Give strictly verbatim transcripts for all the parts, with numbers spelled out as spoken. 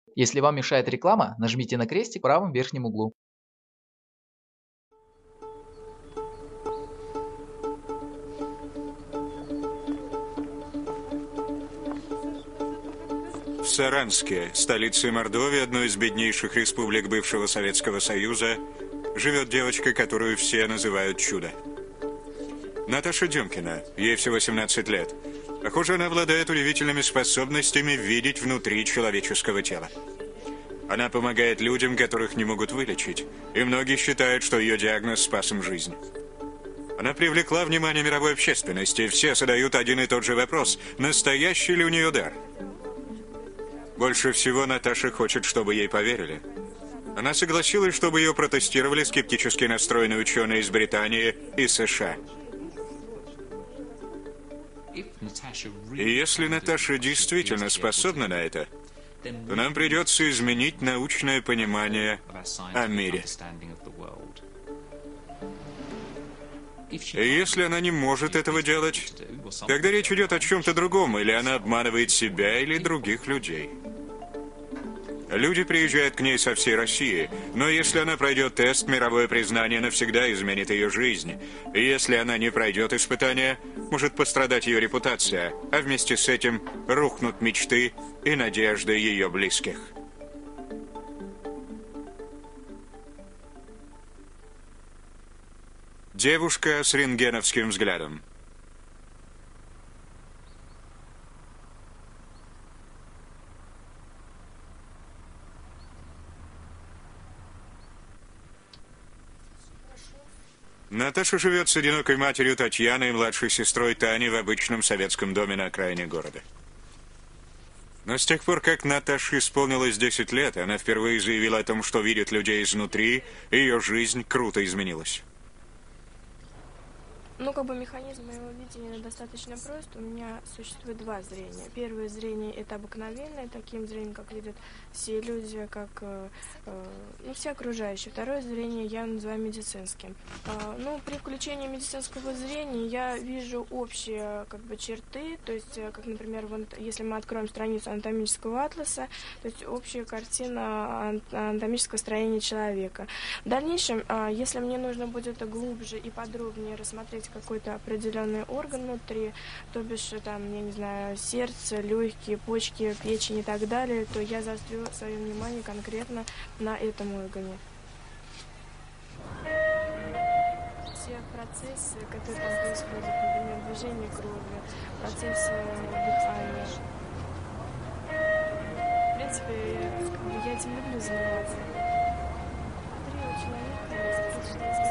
Если вам мешает реклама, нажмите на крестик в правом верхнем углу. В Саранске, столице Мордовии, одной из беднейших республик бывшего Советского Союза, живет девочка, которую все называют чудо. Наташа Демкина, ей всего семнадцать лет. Похоже, она обладает удивительными способностями видеть внутри человеческого тела. Она помогает людям, которых не могут вылечить, и многие считают, что ее диагноз спас им жизнь. Она привлекла внимание мировой общественности, все задают один и тот же вопрос: настоящий ли у нее дар? Больше всего Наташа хочет, чтобы ей поверили. Она согласилась, чтобы ее протестировали скептически настроенные ученые из Британии и США. И если Наташа действительно способна на это, то нам придется изменить научное понимание о мире. И если она не может этого делать, тогда речь идет о чем-то другом, или она обманывает себя или других людей. Люди приезжают к ней со всей России, но если она пройдет тест, мировое признание навсегда изменит ее жизнь. И если она не пройдет испытания, может пострадать ее репутация, а вместе с этим рухнут мечты и надежды ее близких. Девушка с рентгеновским взглядом. Наташа живет с одинокой матерью Татьяной и младшей сестрой Таней в обычном советском доме на окраине города. Но с тех пор, как Наташе исполнилось десять лет, она впервые заявила о том, что видит людей изнутри, и ее жизнь круто изменилась. Ну, как бы механизм моего видения достаточно прост. У меня существует два зрения. Первое зрение – это обыкновенное, таким зрением, как видят все люди, как э, э, ну, все окружающие. Второе зрение я называю медицинским. Э, ну, при включении медицинского зрения я вижу общие как бы черты, то есть, э, как, например, вон, если мы откроем страницу анатомического атласа, то есть общая картина анатомического строения человека. В дальнейшем, э, если мне нужно будет глубже и подробнее рассмотреть какой-то определенный орган внутри, то бишь там, я не знаю, сердце, легкие, почки, печень и так далее, то я заострю свое внимание конкретно на этом органе. Все процессы, которые там происходят, например, движение крови, процессы дыхания. В принципе, как бы я этим люблю заниматься. Три у человека достаточно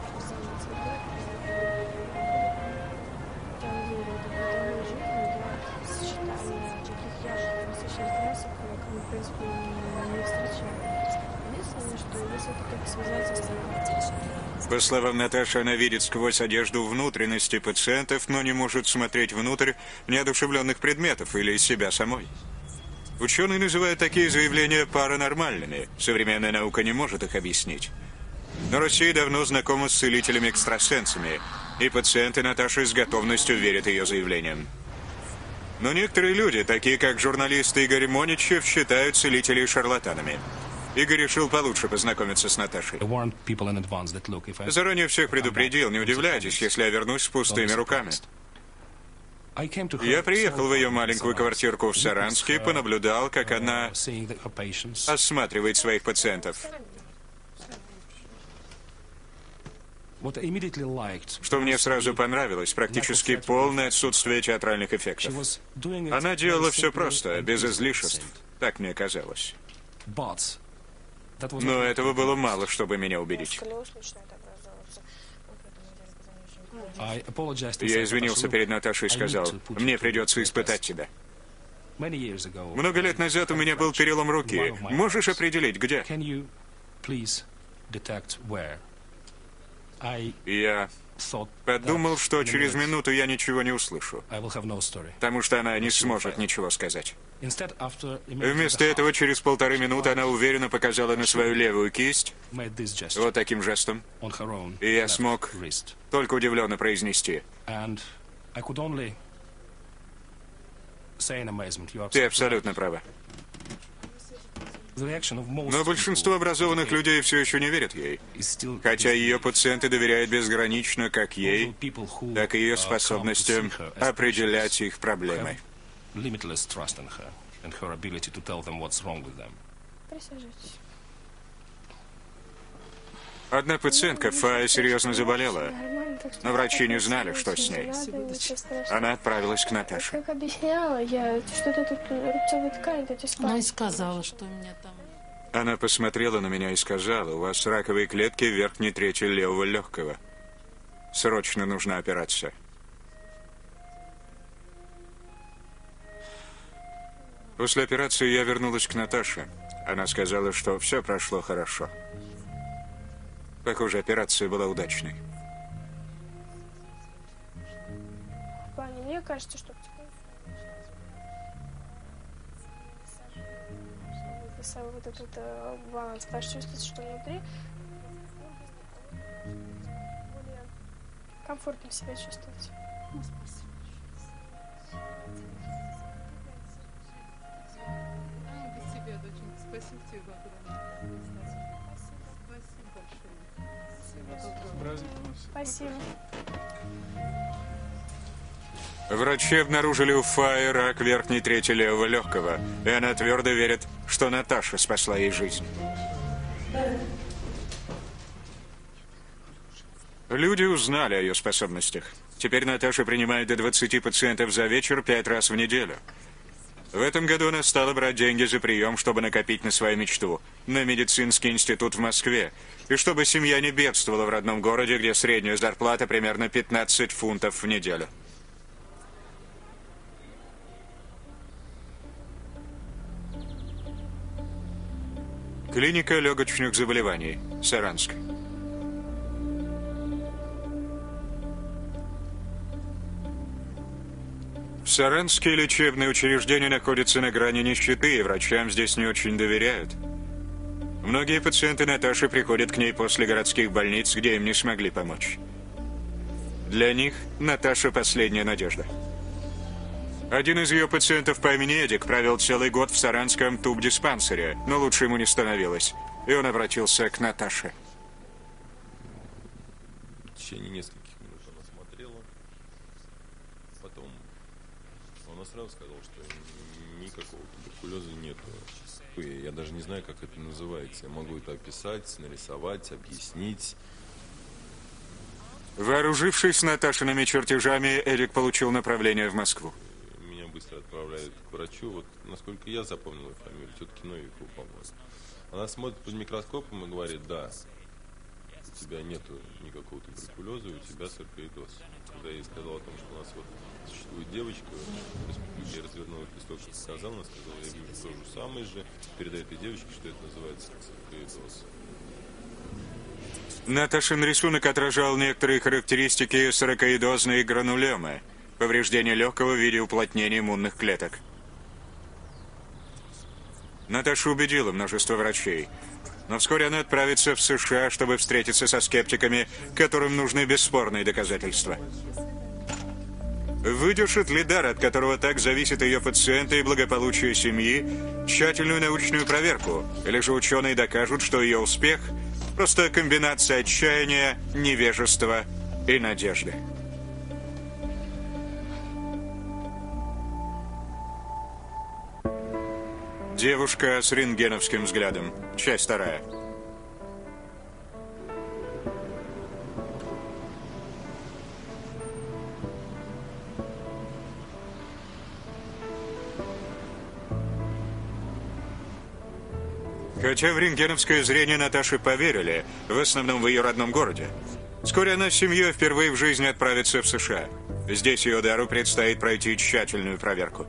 По словам Наташи, она видит сквозь одежду внутренности пациентов, но не может смотреть внутрь неодушевленных предметов или себя самой. Ученые называют такие заявления паранормальными. Современная наука не может их объяснить. Но Россия давно знакома с целителями-экстрасенсами, и пациенты Наташи с готовностью верят ее заявлениям. Но некоторые люди, такие как журналист Игорь Моничев, считают целителей шарлатанами. Игорь решил получше познакомиться с Наташей. Заранее всех предупредил, не удивляйтесь, если я вернусь с пустыми руками. Я приехал в ее маленькую квартирку в Саранске и понаблюдал, как она осматривает своих пациентов. Что мне сразу понравилось, практически полное отсутствие театральных эффектов. Она делала все просто, без излишеств. Так мне казалось. Но этого было мало, чтобы меня убедить. Я извинился перед Наташей и сказал: мне придется испытать тебя. Много лет назад у меня был перелом руки. Можешь определить, где? Я подумал, что через минуту я ничего не услышу, потому что она не сможет ничего сказать. Вместо этого, через полторы минуты она уверенно показала на свою левую кисть, вот таким жестом, и я смог только удивленно произнести: ты абсолютно права. Но большинство образованных людей все еще не верят ей. Хотя ее пациенты доверяют безгранично как ей, так и ее способностям определять их проблемы. Присаживайтесь. Одна пациентка, Фая, серьезно заболела, Нормально, так что но врачи не знали, присаживайтесь, что с не ней. надо, ничего страшного. Она отправилась к Наташе. Как объясняла, я что-то тут рубцовая ткань, эти Ну и спазмы. сказала, что у меня там... Она посмотрела на меня и сказала: у вас раковые клетки в верхней трети левого легкого. Срочно нужна операция. После операции я вернулась к Наташе. Она сказала, что все прошло хорошо. Похоже, операция была удачной. В плане, мне кажется, что вот этот э, баланс, потому что чувствуется, что внутри более комфортно себя чувствовать. Ну, спасибо. А, без тебя, доченька. Спасибо тебе огромное. Спасибо большое. Спасибо. Врачи обнаружили у Фаи рак верхней трети левого легкого, и она твердо верит, что Наташа спасла ей жизнь. Люди узнали о ее способностях. Теперь Наташа принимает до двадцати пациентов за вечер пять раз в неделю. В этом году она стала брать деньги за прием, чтобы накопить на свою мечту – на медицинский институт в Москве, и чтобы семья не бедствовала в родном городе, где средняя зарплата примерно пятнадцать фунтов в неделю. Клиника легочных заболеваний, Саранск. В Саранске лечебные учреждения находятся на грани нищеты, и врачам здесь не очень доверяют. Многие пациенты Наташи приходят к ней после городских больниц, где им не смогли помочь. Для них Наташа – последняя надежда. Один из ее пациентов по имени Эдик провел целый год в саранском тубдиспансере, но лучше ему не становилось, и он обратился к Наташе. В течение нескольких минут она смотрела, потом она сразу сказала, что никакого туберкулеза нету. Я даже не знаю, как это называется. Я могу это описать, нарисовать, объяснить. Вооружившись Наташиными чертежами, Эдик получил направление в Москву. Меня быстро отправляют к врачу. Вот, насколько я запомнил ее фамилию, все-таки Новикова, по-моему. Она смотрит под микроскопом и говорит: да, у тебя нету никакого туберкулеза, у тебя саркоидоз. Когда я ей сказал о том, что у нас вот существует девочка, я развернул этот листок, как сказал, она сказала: я вижу то же самое же, передай этой девочке, что это называется саркоидоз. Наташин рисунок отражал некоторые характеристики саркоидозной гранулемы, повреждение легкого в виде уплотнения иммунных клеток. Наташа убедила множество врачей, но вскоре она отправится в США, чтобы встретиться со скептиками, которым нужны бесспорные доказательства. Выдержит ли дар, от которого так зависит ее пациенты и благополучие семьи, тщательную научную проверку, или же ученые докажут, что ее успех – просто комбинация отчаяния, невежества и надежды. Девушка с рентгеновским взглядом. Часть вторая. Хотя в рентгеновское зрение Наташи поверили, в основном в ее родном городе. Вскоре она с семьей впервые в жизни отправится в США. Здесь ее дару предстоит пройти тщательную проверку.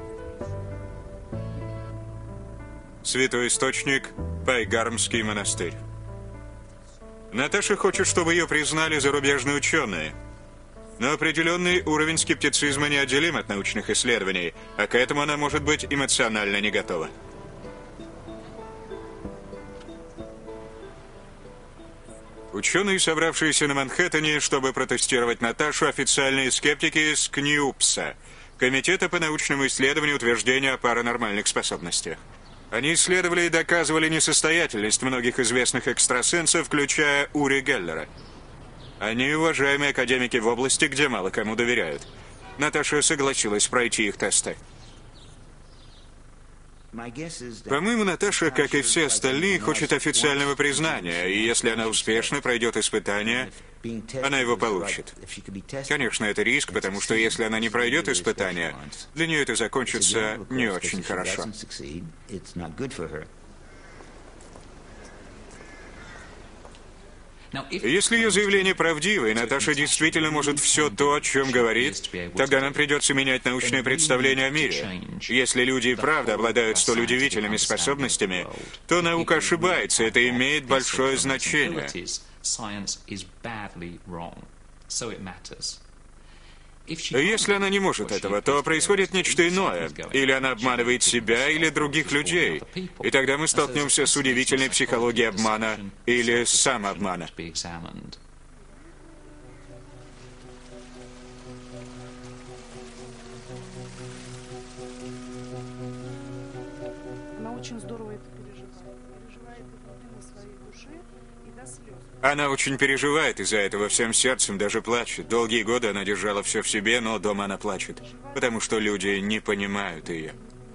Святой источник – Пайгармский монастырь. Наташа хочет, чтобы ее признали зарубежные ученые. Но определенный уровень скептицизма неотделим от научных исследований, а к этому она может быть эмоционально не готова. Ученые, собравшиеся на Манхэттене, чтобы протестировать Наташу, официальные скептики из КНИУПСа, Комитета по научному исследованию утверждения о паранормальных способностях. Они исследовали и доказывали несостоятельность многих известных экстрасенсов, включая Ури Геллера. Они уважаемые академики в области, где мало кому доверяют. Наташа согласилась пройти их тесты. По-моему, Наташа, как и все остальные, хочет официального признания, и если она успешно пройдет испытание, она его получит. Конечно, это риск, потому что если она не пройдет испытание, для нее это закончится не очень хорошо. Если ее заявление правдиво, и Наташа действительно может все то, о чем говорит, тогда нам придется менять научное представление о мире. Если люди и правда обладают столь удивительными способностями, то наука ошибается, и это имеет большое значение. Если она не может этого, то происходит нечто иное. Или она обманывает себя, или других людей. И тогда мы столкнемся с удивительной психологией обмана или самообмана. Она очень здорово это переживает. Переживает это глубины своей души и до слез. Она очень переживает из-за этого всем сердцем, даже плачет. Долгие годы она держала все в себе, но дома она плачет, потому что люди не понимают ее.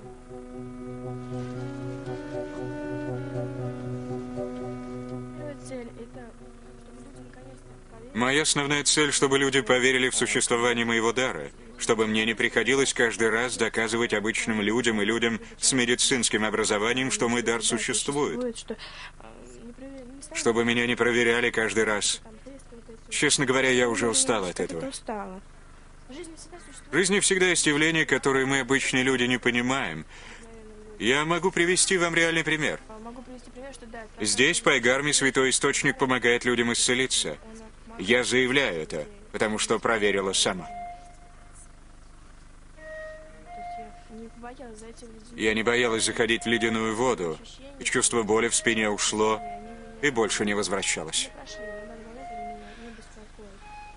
Цель — это чтобы люди наконец-то поверили. Моя основная цель, чтобы люди поверили в существование моего дара, чтобы мне не приходилось каждый раз доказывать обычным людям и людям с медицинским образованием, что мой дар существует. Что, э, не проверили, не ставили Чтобы меня не проверяли каждый раз. там тесты, вот эти. Честно говоря, я уже устал от Что-то этого. устала. В жизни всегда существует. В жизни всегда есть явления, которые мы, обычные люди, не понимаем. Я могу привести вам реальный пример. А, Могу привести пример, что да, это Здесь, в Пайгарме, Святой Источник помогает людям исцелиться. Я заявляю это, потому что проверила сама. То есть я не боялась зайти в ледяную Я не боялась заходить в ледяную воду, и чувство боли в спине ушло, и больше не возвращалось. прошли, на данный момент они меня не беспокоят.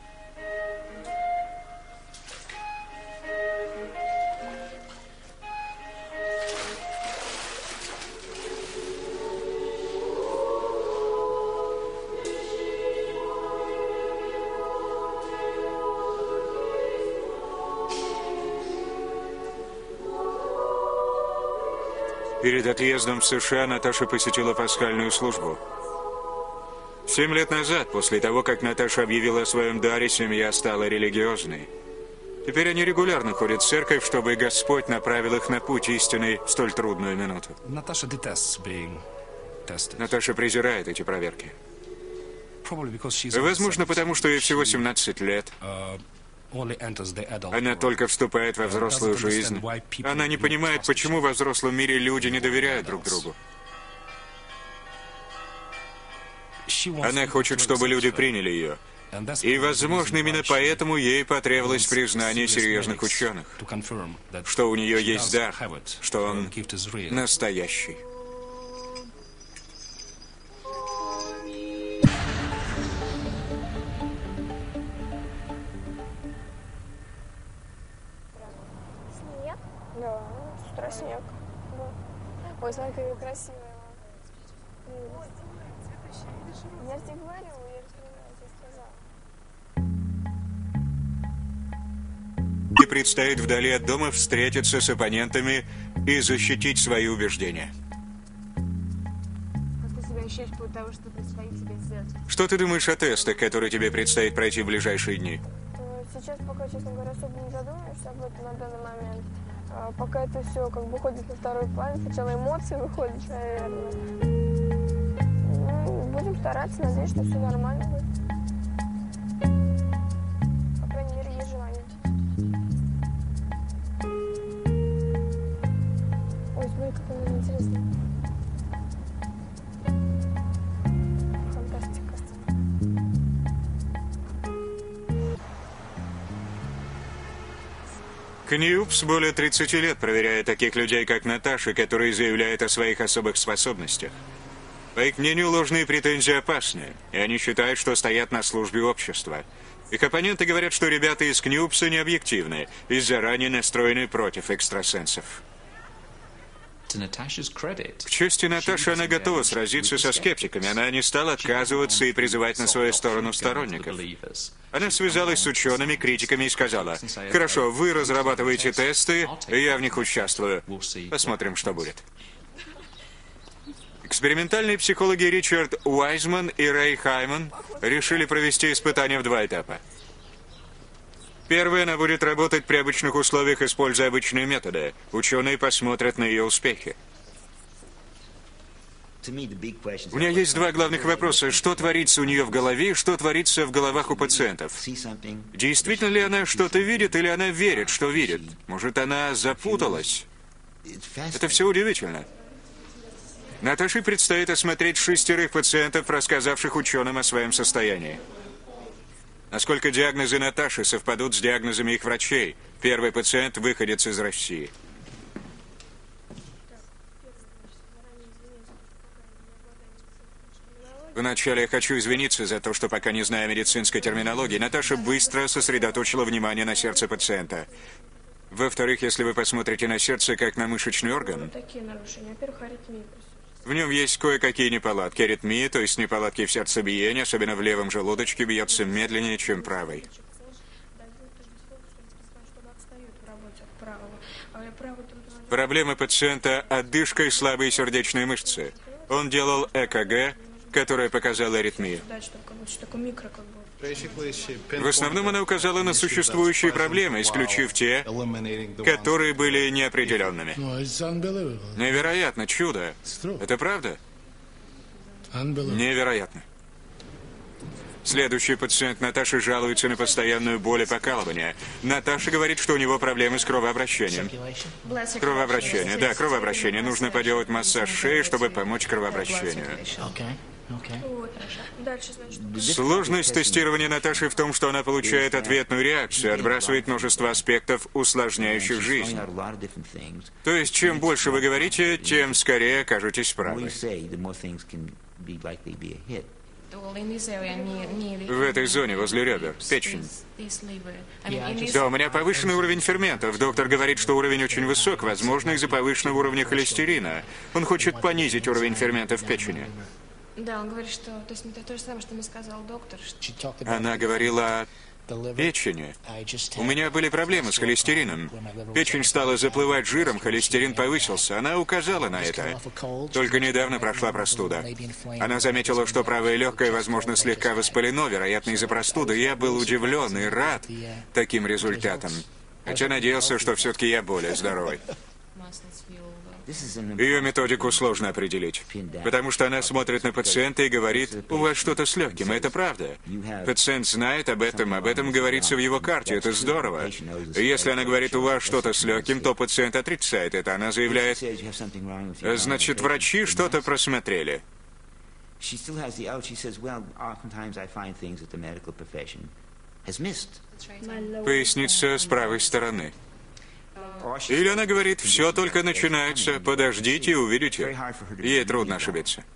Перед отъездом в США Наташа посетила пасхальную службу. Семь лет назад, после того, как Наташа объявила о своем даре, семья стала религиозной. Теперь они регулярно ходят в церковь, чтобы Господь направил их на путь истинный в столь трудную минуту. Natasha detests being tested. Наташа презирает эти проверки. Probably because she's Возможно, потому что ей всего семнадцать лет. uh, only enters the adult Она world. только вступает во взрослую жизнь. Она не понимает, почему во взрослом мире люди не доверяют друг другу. She wants Она people хочет, to чтобы accept люди her. приняли ее. And that's И, probably the возможно, reason именно why she поэтому ей потребовалось wants признание serious серьезных medics ученых, to confirm that что у нее she есть does дар, have it, что her он gift is real. настоящий. Снег? Да, с утра снег. Да. Ой, смотри, какая красивая. Ой, я же тебе говорила, я же тебе сказала. И предстоит вдали от дома встретиться с оппонентами и защитить свои убеждения. Как ты себя ощущаешь по того, что предстоит тебе сделать? Что ты думаешь о тестах, которые тебе предстоит пройти в ближайшие дни? Э, Сейчас пока, честно говоря, особо не задумаешься об этом на данный момент. А, Пока это все как бы уходит на второй план. Сначала эмоции выходят, наверное. Ну, будем стараться, надеюсь, что все нормально будет. По крайней мере, есть желание. Ой, смотри, как она интересная. Фантастика. Кньюпс более тридцати лет проверяет таких людей, как Наташа, которые заявляют о своих особых способностях. По их мнению, ложные претензии опасны, и они считают, что стоят на службе общества. Их оппоненты говорят, что ребята из Кньюпса не объективны и заранее настроены против экстрасенсов. К чести Наташи, она готова сразиться со скептиками. Она не стала отказываться и призывать на свою сторону сторонников. Она связалась с учеными, критиками и сказала: «Хорошо, вы разрабатываете тесты, я в них участвую. Посмотрим, что будет». Экспериментальные психологи Ричард Уайзман и Рэй Хайман решили провести испытания в два этапа. Первое, она будет работать при обычных условиях, используя обычные методы. Ученые посмотрят на ее успехи. У меня есть два главных вопроса. Что творится у нее в голове и что творится в головах у пациентов? Действительно ли она что-то видит или она верит, что видит? Может, она запуталась? Это все удивительно. Наташе предстоит осмотреть шестерых пациентов, рассказавших ученым о своем состоянии. Насколько диагнозы Наташи совпадут с диагнозами их врачей? Первый пациент выходец из России. Вначале я хочу извиниться за то, что пока не знаю медицинской терминологии, Наташа быстро сосредоточила внимание на сердце пациента. Во-вторых, если вы посмотрите на сердце как на мышечный орган, Такие нарушения. Во-первых, аритмия. в нем есть кое-какие неполадки. Аритмия, то есть неполадки в сердцебиении, особенно в левом желудочке, бьется медленнее, чем правый. Проблема пациента – одышка и слабые сердечные мышцы. Он делал ЭКГ, которая показала аритмию. В основном она указала на существующие проблемы, исключив те, которые были неопределенными. Невероятно, чудо. Это правда? Невероятно. Следующий пациент Наташи жалуется на постоянную боль и покалывание. Наташа говорит, что у него проблемы с кровообращением. Кровообращение, да, кровообращение. Нужно поделать массаж шеи, чтобы помочь кровообращению. Сложность тестирования Наташи в том, что она получает ответную реакцию, отбрасывает множество аспектов, усложняющих жизнь. То есть, чем больше вы говорите, тем скорее окажетесь правы. В этой зоне, возле ребер, печень. Да, у меня повышенный уровень ферментов. Доктор говорит, что уровень очень высок, возможно, из-за повышенного уровня холестерина. Он хочет понизить уровень ферментов в печени. Да, он говорит, что... То есть это то же самое, что мне сказал доктор. Что... Она говорила о печени. У меня были проблемы с холестерином. Печень стала заплывать жиром, холестерин повысился. Она указала на это. Только недавно прошла простуда. Она заметила, что правое легкое, возможно, слегка воспалено, вероятно, из-за простуды. Я был удивлен и рад таким результатам. Хотя надеялся, что все-таки я более здоровый. Ее методику сложно определить, потому что она смотрит на пациента и говорит: «У вас что-то с легким», это правда. Пациент знает об этом, об этом говорится в его карте, это здорово. И если она говорит: «У вас что-то с легким», то пациент отрицает это. Она заявляет: «Значит, врачи что-то просмотрели». Поясница с правой стороны. Или она говорит: «Все только начинается, подождите и увидите». Ей трудно ошибиться.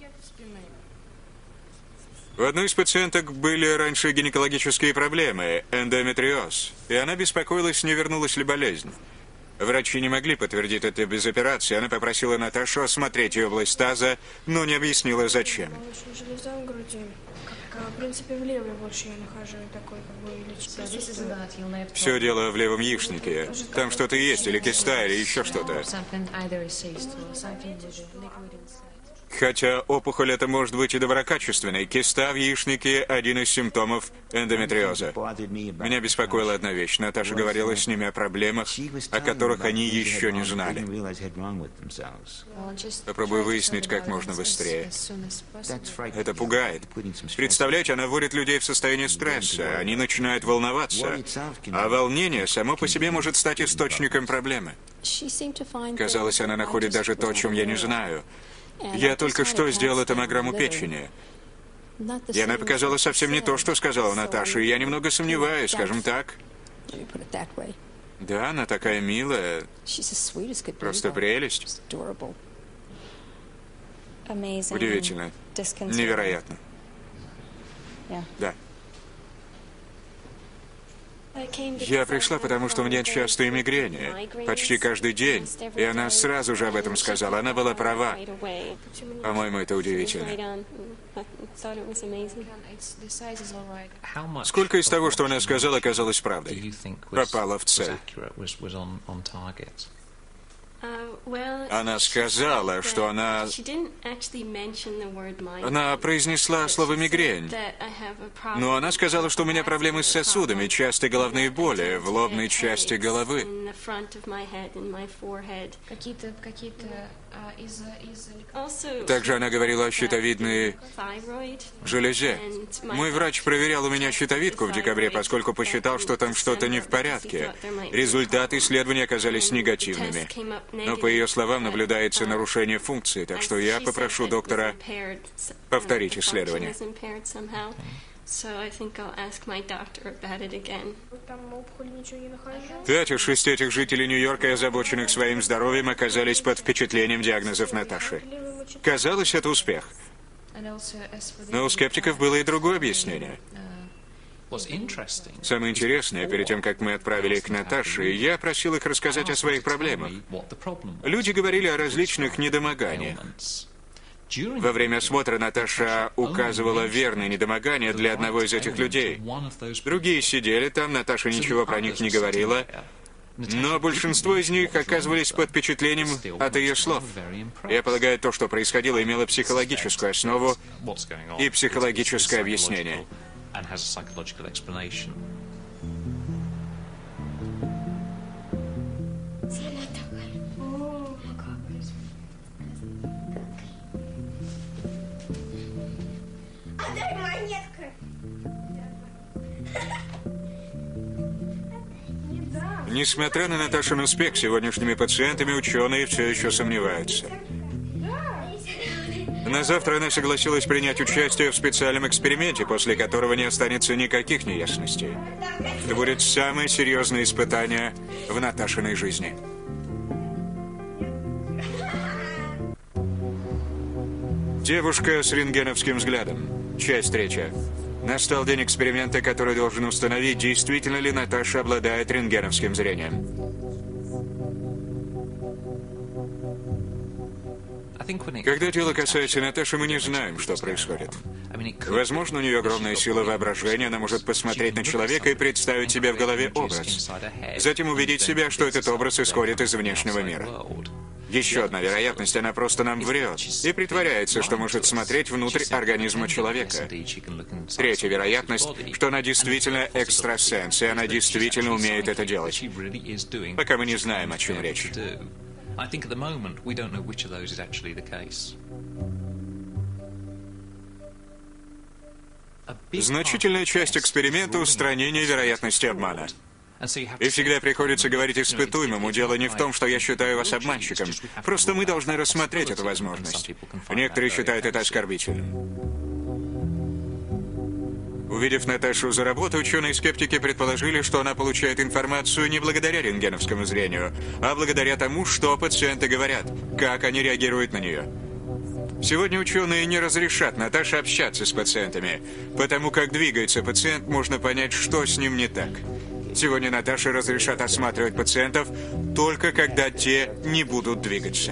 У одной из пациенток были раньше гинекологические проблемы, эндометриоз, и она беспокоилась, не вернулась ли болезнь. Врачи не могли подтвердить это без операции. Она попросила Наташу осмотреть ее область таза, но не объяснила, зачем. Железа в груди. В принципе, в левой больше я нахожу такой, как бы, лечение. Все дело в левом яичнике. Там что-то есть, или киста, или еще что-то. Хотя опухоль это может быть и доброкачественной. Киста в яичнике – один из симптомов эндометриоза. Меня беспокоила одна вещь. Наташа говорила с ними о проблемах, о которых они еще не знали. Попробую выяснить как можно быстрее. Это пугает. Представляете, она вводит людей в состояние стресса. Они начинают волноваться. А волнение само по себе может стать источником проблемы. Казалось, она находит даже то, о чем я не знаю. Я только что сделала томограмму печени. И она показала совсем не то, что сказала Наташа, и я немного сомневаюсь, скажем так. Да, она такая милая. Просто прелесть. Удивительно. Невероятно. Да. Я пришла, потому что у меня частые мигрени, почти каждый день, и она сразу же об этом сказала. Она была права. По-моему, это удивительно. Сколько из того, что она сказала, оказалось правдой? Попала в цель. Она сказала, что она... Она произнесла слово «мигрень». Но она сказала, что у меня проблемы с сосудами, частые головные боли в лобной части головы. Какие-то, какие-то а, из-за, из-за... Также она говорила о щитовидной железе. Мой врач проверял у меня щитовидку в декабре, поскольку посчитал, что там что-то не в порядке. Результаты исследования оказались негативными. Но, по ее словам, наблюдается нарушение функции, так что я попрошу доктора повторить исследование. Пять из шести этих жителей Нью-Йорка, озабоченных своим здоровьем, оказались под впечатлением диагнозов Наташи. Казалось, это успех. Но у скептиков было и другое объяснение. Самое интересное, перед тем, как мы отправили их к Наташе, я просил их рассказать о своих проблемах. Люди говорили о различных недомоганиях. Во время осмотра Наташа указывала верные недомогания для одного из этих людей. Другие сидели там, Наташа ничего про них не говорила, но большинство из них оказывались под впечатлением от ее слов. Я полагаю, то, что происходило, имело психологическую основу и психологическое объяснение. Несмотря на Наташин успех, сегодняшними пациентами ученые все еще сомневаются. На завтра она согласилась принять участие в специальном эксперименте, после которого не останется никаких неясностей. Это будет самое серьезное испытание в Наташиной жизни. Девушка с рентгеновским взглядом. Часть третья. Настал день эксперимента, который должен установить, действительно ли Наташа обладает рентгеновским зрением. Когда дело касается Наташи, мы не знаем, что происходит. Возможно, у нее огромная сила воображения, она может посмотреть на человека и представить себе в голове образ. Затем убедить себя, что этот образ исходит из внешнего мира. Еще одна вероятность, она просто нам врет и притворяется, что может смотреть внутрь организма человека. Третья вероятность, что она действительно экстрасенс, и она действительно умеет это делать. Пока мы не знаем, о чем речь. Значительная часть эксперимента — устранение вероятности обмана. И всегда приходится говорить испытуемому, дело не в том, что я считаю вас обманщиком. Просто мы должны рассмотреть эту возможность. Некоторые считают это оскорбительным. Увидев Наташу за работу, ученые-скептики предположили, что она получает информацию не благодаря рентгеновскому зрению, а благодаря тому, что пациенты говорят, как они реагируют на нее. Сегодня ученые не разрешат Наташе общаться с пациентами, потому как двигается пациент, можно понять, что с ним не так. Сегодня Наташе разрешат осматривать пациентов только когда те не будут двигаться.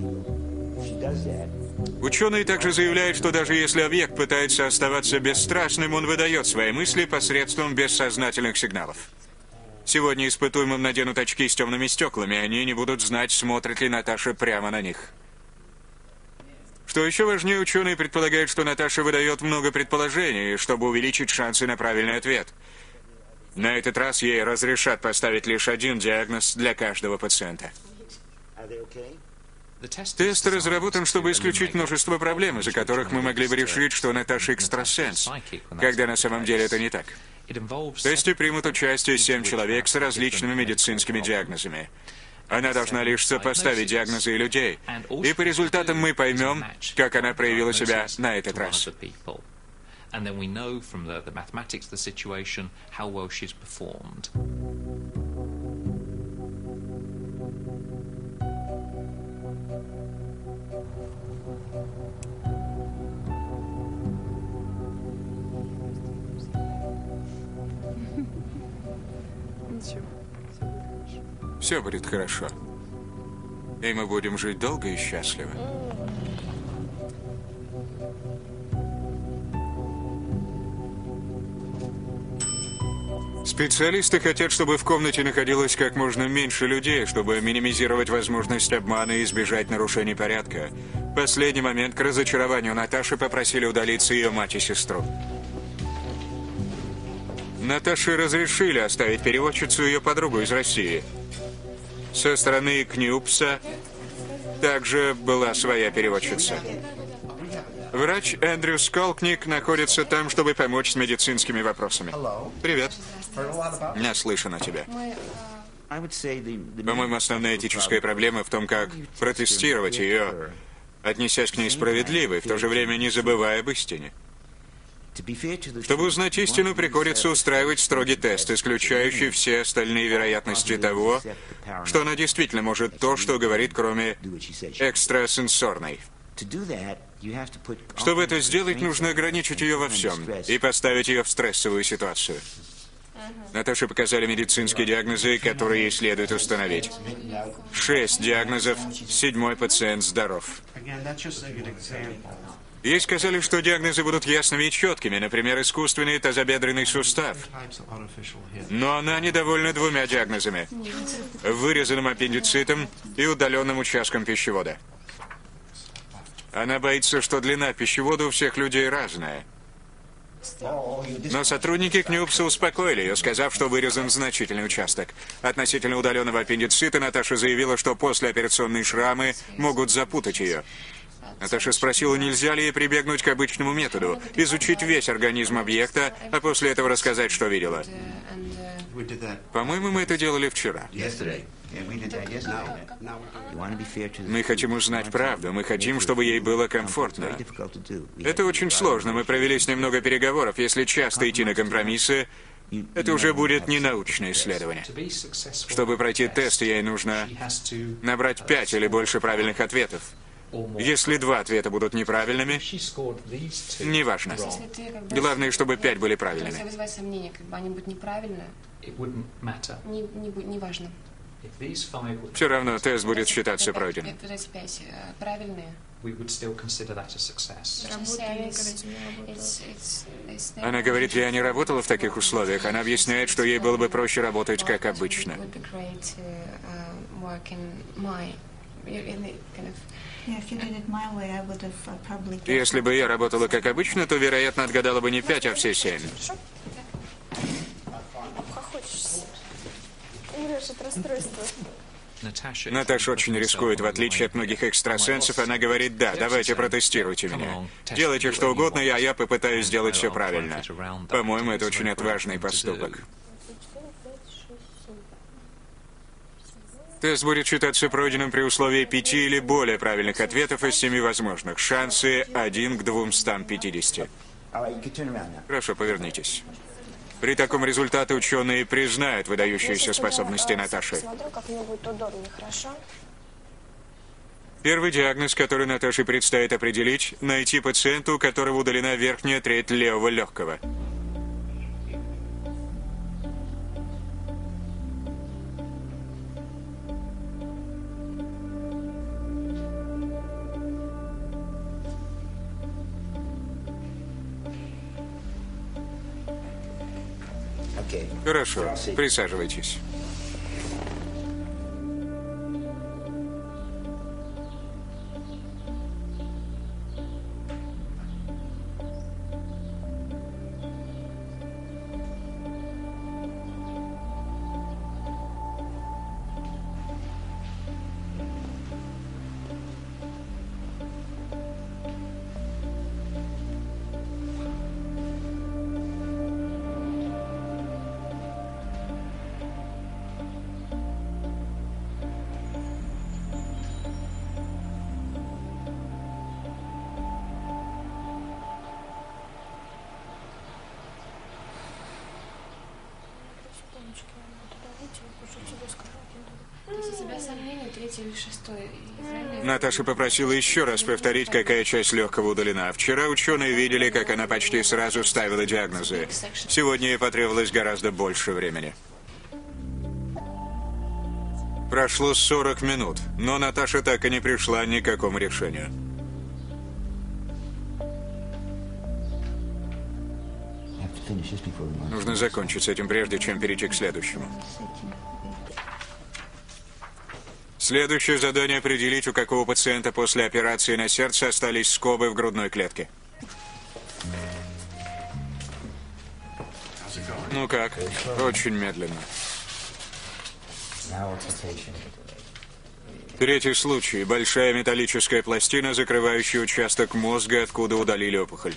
Ученые также заявляют, что даже если объект пытается оставаться бесстрастным, он выдает свои мысли посредством бессознательных сигналов. Сегодня испытуемым наденут очки с темными стеклами, и они не будут знать, смотрит ли Наташа прямо на них. Что еще важнее, ученые предполагают, что Наташа выдает много предположений, чтобы увеличить шансы на правильный ответ. На этот раз ей разрешат поставить лишь один диагноз для каждого пациента. Тест разработан, чтобы исключить множество проблем, из-за которых мы могли бы решить, что Наташа экстрасенс, когда на самом деле это не так. В тесте примут участие семь человек с различными медицинскими диагнозами. Она должна лишь сопоставить диагнозы людей, и по результатам мы поймем, как она проявила себя на этот раз. And then we know from the, the mathematics of the situation how well she's performed. Все будет хорошо. И мы будем жить долго и счастливо. Специалисты хотят, чтобы в комнате находилось как можно меньше людей, чтобы минимизировать возможность обмана и избежать нарушений порядка. В последний момент, к разочарованию Наташи, попросили удалиться ее мать и сестру. Наташе разрешили оставить переводчицу и ее подругу из России. Со стороны Кнюпса также была своя переводчица. Врач Эндрю Сколкник находится там, чтобы помочь с медицинскими вопросами. Привет. Наслышан о тебе. По-моему, основная этическая проблема в том, как протестировать ее, отнесясь к ней справедливо и в то же время не забывая об истине. Чтобы узнать истину, приходится устраивать строгий тест, исключающий все остальные вероятности того, что она действительно может то, что говорит, кроме экстрасенсорной. Чтобы это сделать, нужно ограничить ее во всем и поставить ее в стрессовую ситуацию. Наташе показали медицинские диагнозы, которые ей следует установить. Шесть диагнозов, седьмой пациент здоров. Ей сказали, что диагнозы будут ясными и четкими, например, искусственный тазобедренный сустав. Но она недовольна двумя диагнозами – вырезанным аппендицитом и удаленным участком пищевода. Она боится, что длина пищевода у всех людей разная. Но сотрудники Кнюпса успокоили ее, сказав, что вырезан значительный участок. Относительно удаленного аппендицита Наташа заявила, что послеоперационные шрамы могут запутать ее. Наташа спросила, нельзя ли ей прибегнуть к обычному методу, изучить весь организм объекта, а после этого рассказать, что видела. По-моему, мы это делали вчера. Мы хотим узнать правду, мы хотим, чтобы ей было комфортно. Это очень сложно, мы провели с ней много переговоров. Если часто идти на компромиссы, это уже будет не научное исследование. Чтобы пройти тест, ей нужно набрать пять или больше правильных ответов. Если два ответа будут неправильными, неважно. Главное, чтобы пять были правильными. Если вызывает сомнения, как бы они будут неправильные, не, не, не важно. Все равно тест будет считаться пройденным. Вот эти пять правильные. Она говорит, я не работала в таких условиях. Она объясняет, что ей было бы проще работать, как обычно. Если бы я работала как обычно, то, вероятно, отгадала бы не пять, а все семь. Наташа очень рискует, в отличие от многих экстрасенсов. Она говорит, да, давайте протестируйте меня. Делайте что угодно, а я попытаюсь сделать все правильно. По-моему, это очень отважный поступок. Тест будет считаться пройденным при условии пяти или более правильных ответов из семи возможных. Шансы один к двумстам пятидесяти. Хорошо, повернитесь. При таком результате ученые признают выдающиеся способности Наташи. Первый диагноз, который Наташе предстоит определить, найти пациента, у которого удалена верхняя треть левого легкого. Хорошо, присаживайтесь. Наташа попросила еще раз повторить, какая часть легкого удалена. Вчера ученые видели, как она почти сразу ставила диагнозы. Сегодня ей потребовалось гораздо больше времени. Прошло сорок минут, но Наташа так и не пришла ни к какому решению. Нужно закончить с этим, прежде чем перейти к следующему. Следующее задание — определить, у какого пациента после операции на сердце остались скобы в грудной клетке. Ну как? Очень медленно. Третий случай. Большая металлическая пластина, закрывающая участок мозга, откуда удалили опухоль.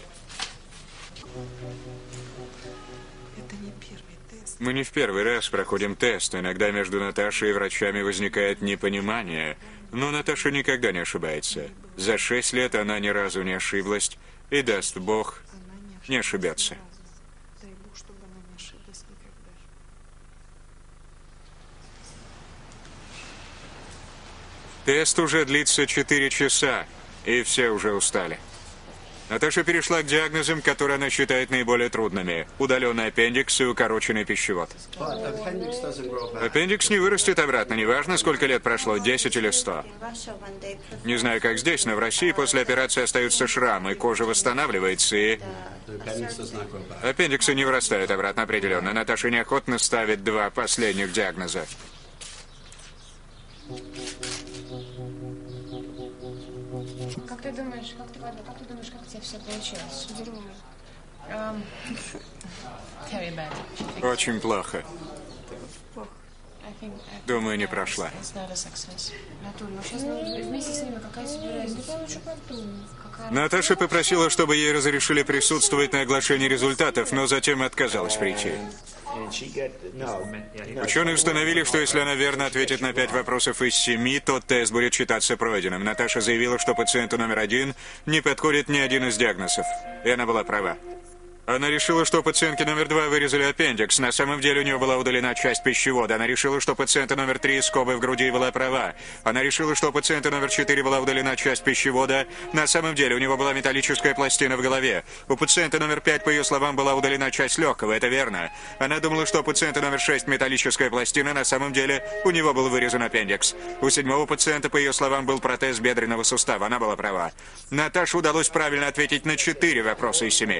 Мы не в первый раз проходим тест. Иногда между Наташей и врачами возникает непонимание. Но Наташа никогда не ошибается. За шесть лет она ни разу не ошиблась. И, даст Бог, не ошибется. Тест уже длится четыре часа, и все уже устали. Наташа перешла к диагнозам, которые она считает наиболее трудными. Удаленный аппендикс и укороченный пищевод. Аппендикс не вырастет обратно, неважно, сколько лет прошло, десять или сто. Не знаю, как здесь, но в России после операции остаются шрамы, кожа восстанавливается, и... Аппендиксы не вырастают обратно определенно. Наташа неохотно ставит два последних диагноза. Как ты думаешь, как ты, как ты думаешь, как у тебя все получилось? Um, very bad. Очень плохо. Думаю, не прошла. Наташа попросила, чтобы ей разрешили присутствовать на оглашении результатов, но затем отказалась прийти. Ученые установили, что если она верно ответит на пять вопросов из семи, то тест будет считаться пройденным. Наташа заявила, что пациенту номер один не подходит ни один из диагнозов. И она была права. Она решила, что у пациентки номер два вырезали аппендикс. На самом деле у нее была удалена часть пищевода. Она решила, что у пациента номер три скобы в груди, была права. Она решила, что у пациента номер четыре была удалена часть пищевода. На самом деле у него была металлическая пластина в голове. У пациента номер пять, по ее словам, была удалена часть легкого. Это верно. Она думала, что у пациента номер шесть металлическая пластина. На самом деле у него был вырезан аппендикс. У седьмого пациента, по ее словам, был протез бедренного сустава. Она была права. Наташе удалось правильно ответить на четыре вопроса из семи.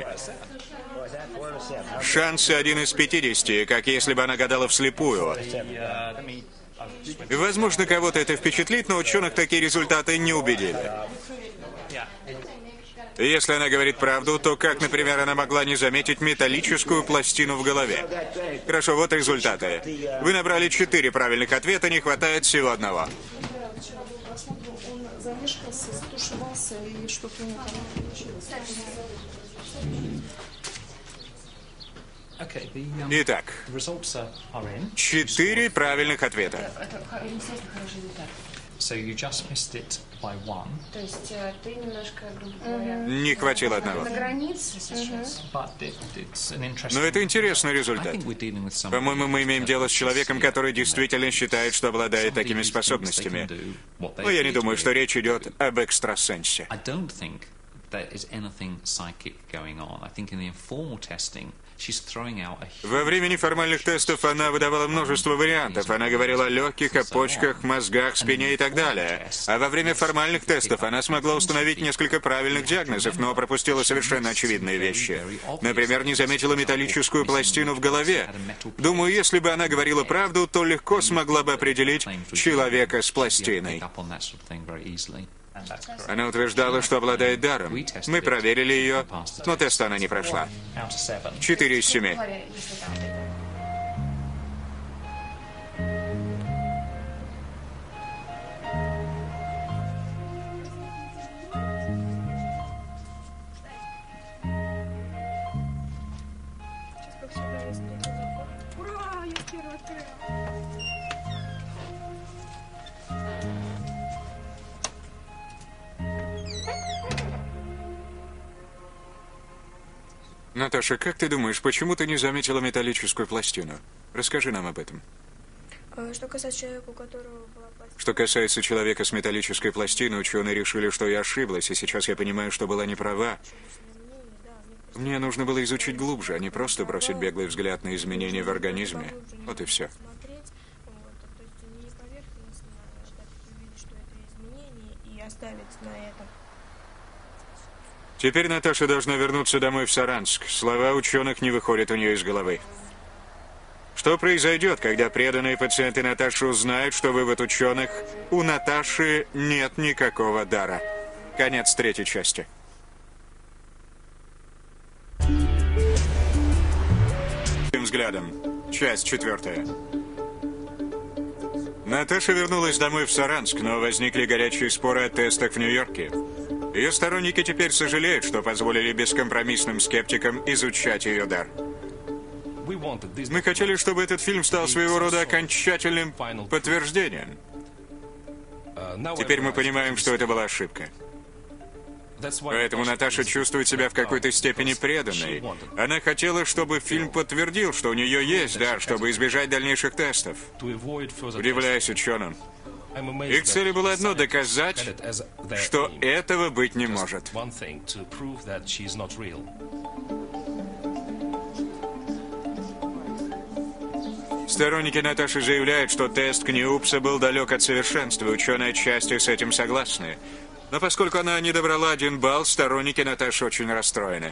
Шансы один из пятидесяти, как если бы она гадала вслепую. Возможно, кого-то это впечатлит, но ученых такие результаты не убедили. Если она говорит правду, то как, например, она могла не заметить металлическую пластину в голове? Хорошо, вот результаты. Вы набрали четыре правильных ответа, не хватает всего одного. Итак, четыре правильных ответа. То есть ты немножко, грубо говоря, не хватило одного. На границе сейчас. Но это интересный результат. По-моему, мы имеем дело с человеком, который действительно считает, что обладает такими способностями. Но я не думаю, что речь идет об экстрасенсе. Во время неформальных тестов она выдавала множество вариантов. Она говорила о легких, о почках, мозгах, спине и так далее. А во время формальных тестов она смогла установить несколько правильных диагнозов, но пропустила совершенно очевидные вещи. Например, не заметила металлическую пластину в голове. Думаю, если бы она говорила правду, то легко смогла бы определить человека с пластиной. Она утверждала, что обладает даром. Мы проверили ее, но тест она не прошла. Четыре из семи. Ура! Я первая открыла! Наташа, как ты думаешь, почему ты не заметила металлическую пластину? Расскажи нам об этом. Что касается человека, у которого была пластина... Что касается человека с металлической пластиной, ученые решили, что я ошиблась, и сейчас я понимаю, что была не права. Мне нужно было изучить глубже, а не просто бросить беглый взгляд на изменения в организме. Вот и все. оставить на этом. Теперь Наташа должна вернуться домой в Саранск. Слова ученых не выходят у нее из головы. Что произойдет, когда преданные пациенты Наташи узнают, что вывод ученых: у Наташи нет никакого дара? Конец третьей части. Взглядом. Часть четвертая. Наташа вернулась домой в Саранск, но возникли горячие споры о тестах в Нью-Йорке. Ее сторонники теперь сожалеют, что позволили бескомпромиссным скептикам изучать ее дар. Мы хотели, чтобы этот фильм стал своего рода окончательным подтверждением. Теперь мы понимаем, что это была ошибка. Поэтому Наташа чувствует себя в какой-то степени преданной. Она хотела, чтобы фильм подтвердил, что у нее есть дар, чтобы избежать дальнейших тестов. Удивляюсь ученым. Их целью было одно — доказать, что этого быть не может. Сторонники Наташи заявляют, что тест Книупса был далек от совершенства, ученые отчасти с этим согласны. Но поскольку она не добрала один балл, сторонники Наташи очень расстроены.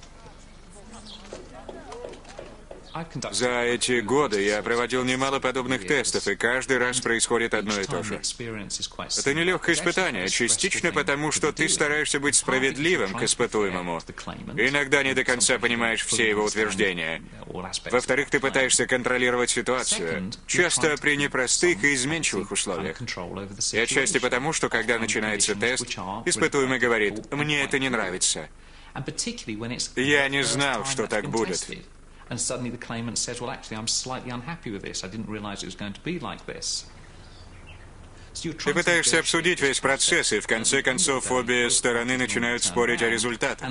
За эти годы я проводил немало подобных тестов, и каждый раз происходит одно и то же. Это нелегкое испытание, частично потому, что ты стараешься быть справедливым к испытуемому. Иногда не до конца понимаешь все его утверждения. Во-вторых, ты пытаешься контролировать ситуацию, часто при непростых и изменчивых условиях. И отчасти потому, что когда начинается тест, испытуемый говорит: «Мне это не нравится». Я не знал, что так будет. And suddenly the claimant says, well, actually, I'm slightly unhappy with this. I didn't realize it was going to be like this. Ты пытаешься обсудить весь процесс, и в конце концов обе стороны начинают спорить о результатах.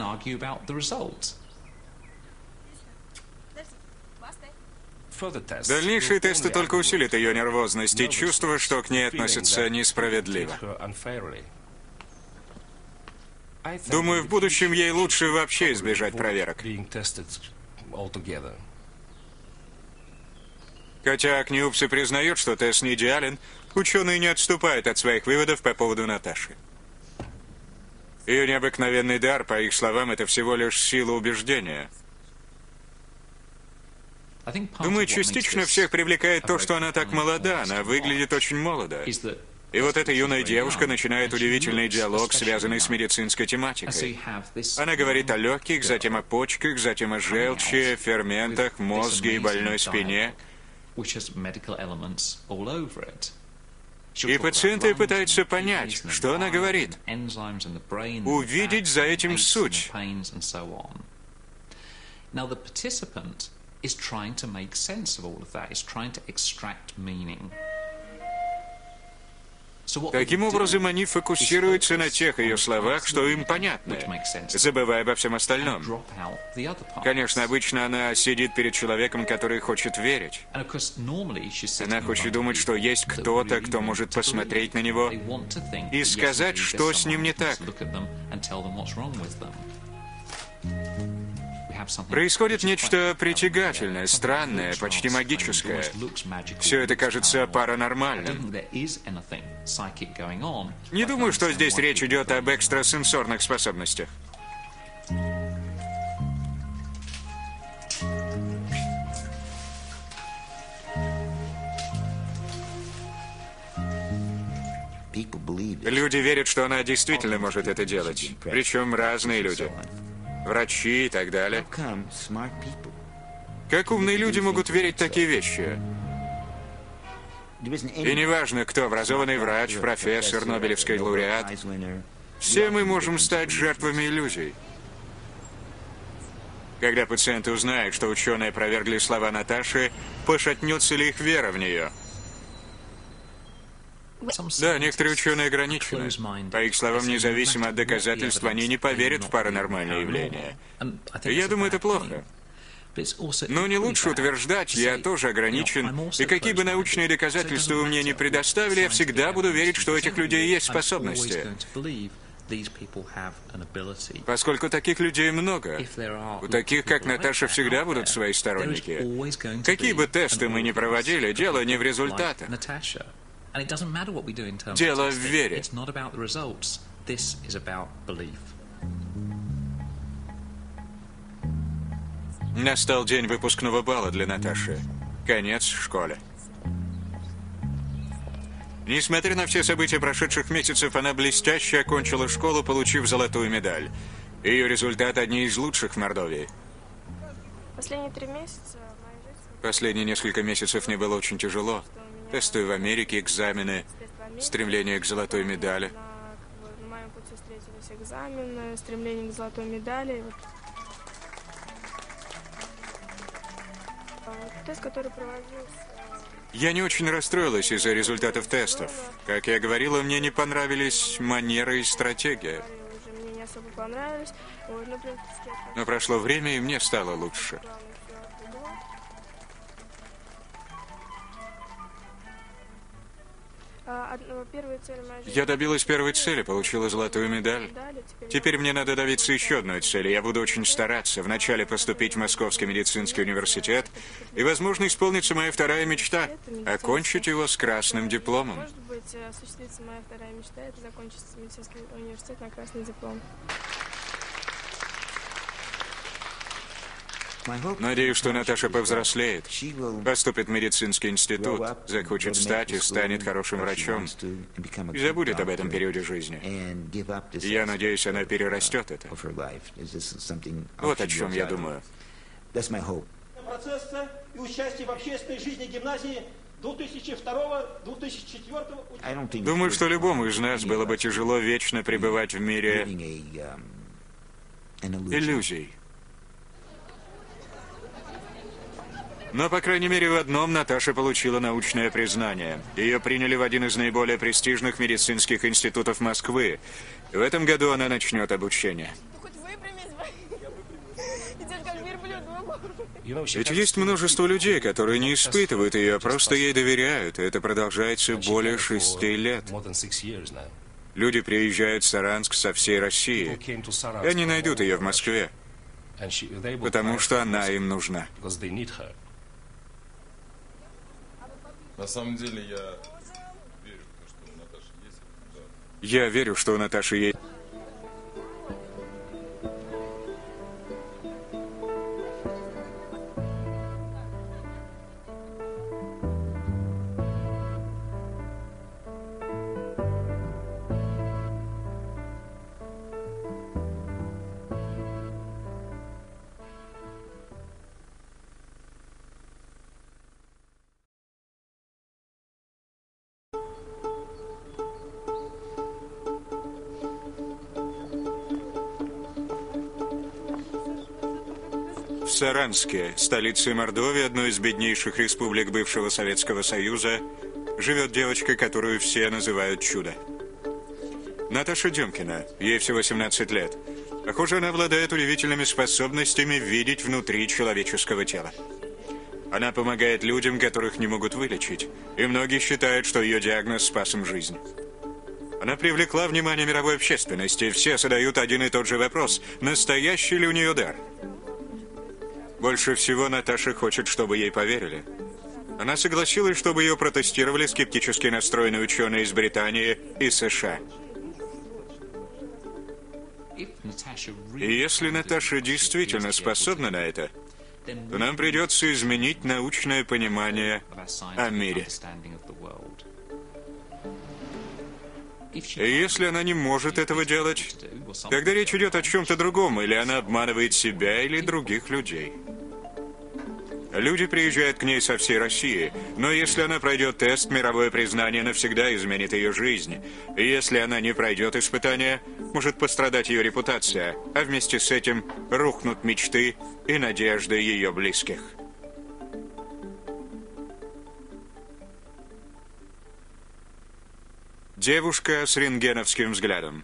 Дальнейшие тесты только усилят ее нервозность и чувство, что к ней относятся несправедливо. Думаю, в будущем ей лучше вообще избежать проверок. Хотя Книупс и признает, что тест не идеален, ученые не отступают от своих выводов по поводу Наташи. Ее необыкновенный дар, по их словам, это всего лишь сила убеждения. Думаю, частично всех привлекает то, что она так молода, она выглядит очень молодо. И вот эта юная девушка начинает удивительный диалог, связанный с медицинской тематикой. Она говорит о легких, затем о почках, затем о желчи, ферментах, мозге и больной спине. И пациенты пытаются понять, что она говорит, увидеть за этим суть. Таким образом, они фокусируются на тех ее словах, что им понятно, забывая обо всем остальном. Конечно, обычно она сидит перед человеком, который хочет верить. Она хочет думать, что есть кто-то, кто может посмотреть на него и сказать, что с ним не так. Происходит нечто притягательное, странное, почти магическое. Все это кажется паранормальным. Не думаю, что здесь речь идет об экстрасенсорных способностях. Люди верят, что она действительно может это делать. Причем разные люди. Врачи и так далее. Как умные люди могут верить в такие вещи? И неважно, кто, образованный врач, профессор, нобелевский лауреат, все мы можем стать жертвами иллюзий. Когда пациенты узнают, что ученые опровергли слова Наташи, пошатнется ли их вера в нее? Да, некоторые ученые ограничены. По их словам, независимо от доказательств, они не поверят в паранормальные явления. И я думаю, это плохо. Но не лучше утверждать, я тоже ограничен, и какие бы научные доказательства вы мне не предоставили, я всегда буду верить, что у этих людей есть способности. Поскольку таких людей много, у таких, как Наташа, всегда будут свои сторонники. Какие бы тесты мы ни проводили, дело не в результатах. Дело в вере. Настал день выпускного бала для Наташи. Конец школе. Несмотря на все события прошедших месяцев, она блестяще окончила школу, получив золотую медаль. Ее результат одни из лучших в Мордовии. Последние три месяца моей жизни... Последние несколько месяцев мне было очень тяжело. Тесты в Америке, экзамены, стремление к золотой медали. На, как бы, на моем пути встретились экзамены, стремление к золотой медали. Тест, который проводился... Я не очень расстроилась из-за результатов тестов. Как я говорила, мне не понравились манеры и стратегия. Мне не особо понравились. Но прошло время, и мне стало лучше. Я добилась первой цели, получила золотую медаль. Теперь мне надо добиться еще одной цели. Я буду очень стараться. Вначале поступить в Московский медицинский университет. И, возможно, исполнится моя вторая мечта – окончить его с красным дипломом. Может быть, осуществится моя вторая мечта – это закончить медицинский университет на красный диплом. Надеюсь, что Наташа повзрослеет, поступит в медицинский институт, захочет стать и станет хорошим врачом, и забудет об этом периоде жизни. Я надеюсь, она перерастет это. Вот о чем я думаю. Процесса и участия в общественной жизни гимназии две тысячи второго — две тысячи четвёртого. Думаю, что любому из нас было бы тяжело вечно пребывать в мире иллюзий. Но, по крайней мере, в одном Наташа получила научное признание. Ее приняли в один из наиболее престижных медицинских институтов Москвы. В этом году она начнет обучение. Ведь есть множество людей, которые не испытывают ее, а просто ей доверяют. И это продолжается более шести лет. Люди приезжают в Саранск со всей России. И они найдут ее в Москве, потому что она им нужна. На самом деле я верю в то, что у Наташи есть. Да. Я верю, что у Наташи есть. В Саранске, столице Мордовии, одной из беднейших республик бывшего Советского Союза, живет девочка, которую все называют чудо. Наташа Демкина, ей всего семнадцать лет. Похоже, она обладает удивительными способностями видеть внутри человеческого тела. Она помогает людям, которых не могут вылечить, и многие считают, что ее диагноз спас им жизнь. Она привлекла внимание мировой общественности, и все задают один и тот же вопрос – настоящий ли у нее дар? Больше всего Наташа хочет, чтобы ей поверили. Она согласилась, чтобы ее протестировали скептически настроенные ученые из Британии и США. И если Наташа действительно способна на это, то нам придется изменить научное понимание о мире. И если она не может этого делать, тогда речь идет о чем-то другом, или она обманывает себя или других людей. Люди приезжают к ней со всей России, но если она пройдет тест, мировое признание навсегда изменит ее жизнь. И если она не пройдет испытания, может пострадать ее репутация, а вместе с этим рухнут мечты и надежды ее близких. Девушка с рентгеновским взглядом.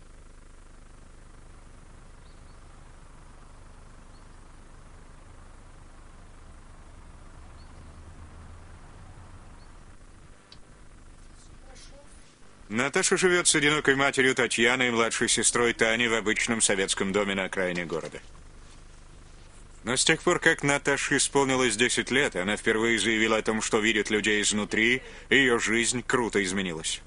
Наташа живет с одинокой матерью Татьяной и младшей сестрой Таней в обычном советском доме на окраине города. Но с тех пор, как Наташе исполнилось десять лет, и она впервые заявила о том, что видит людей изнутри, ее жизнь круто изменилась.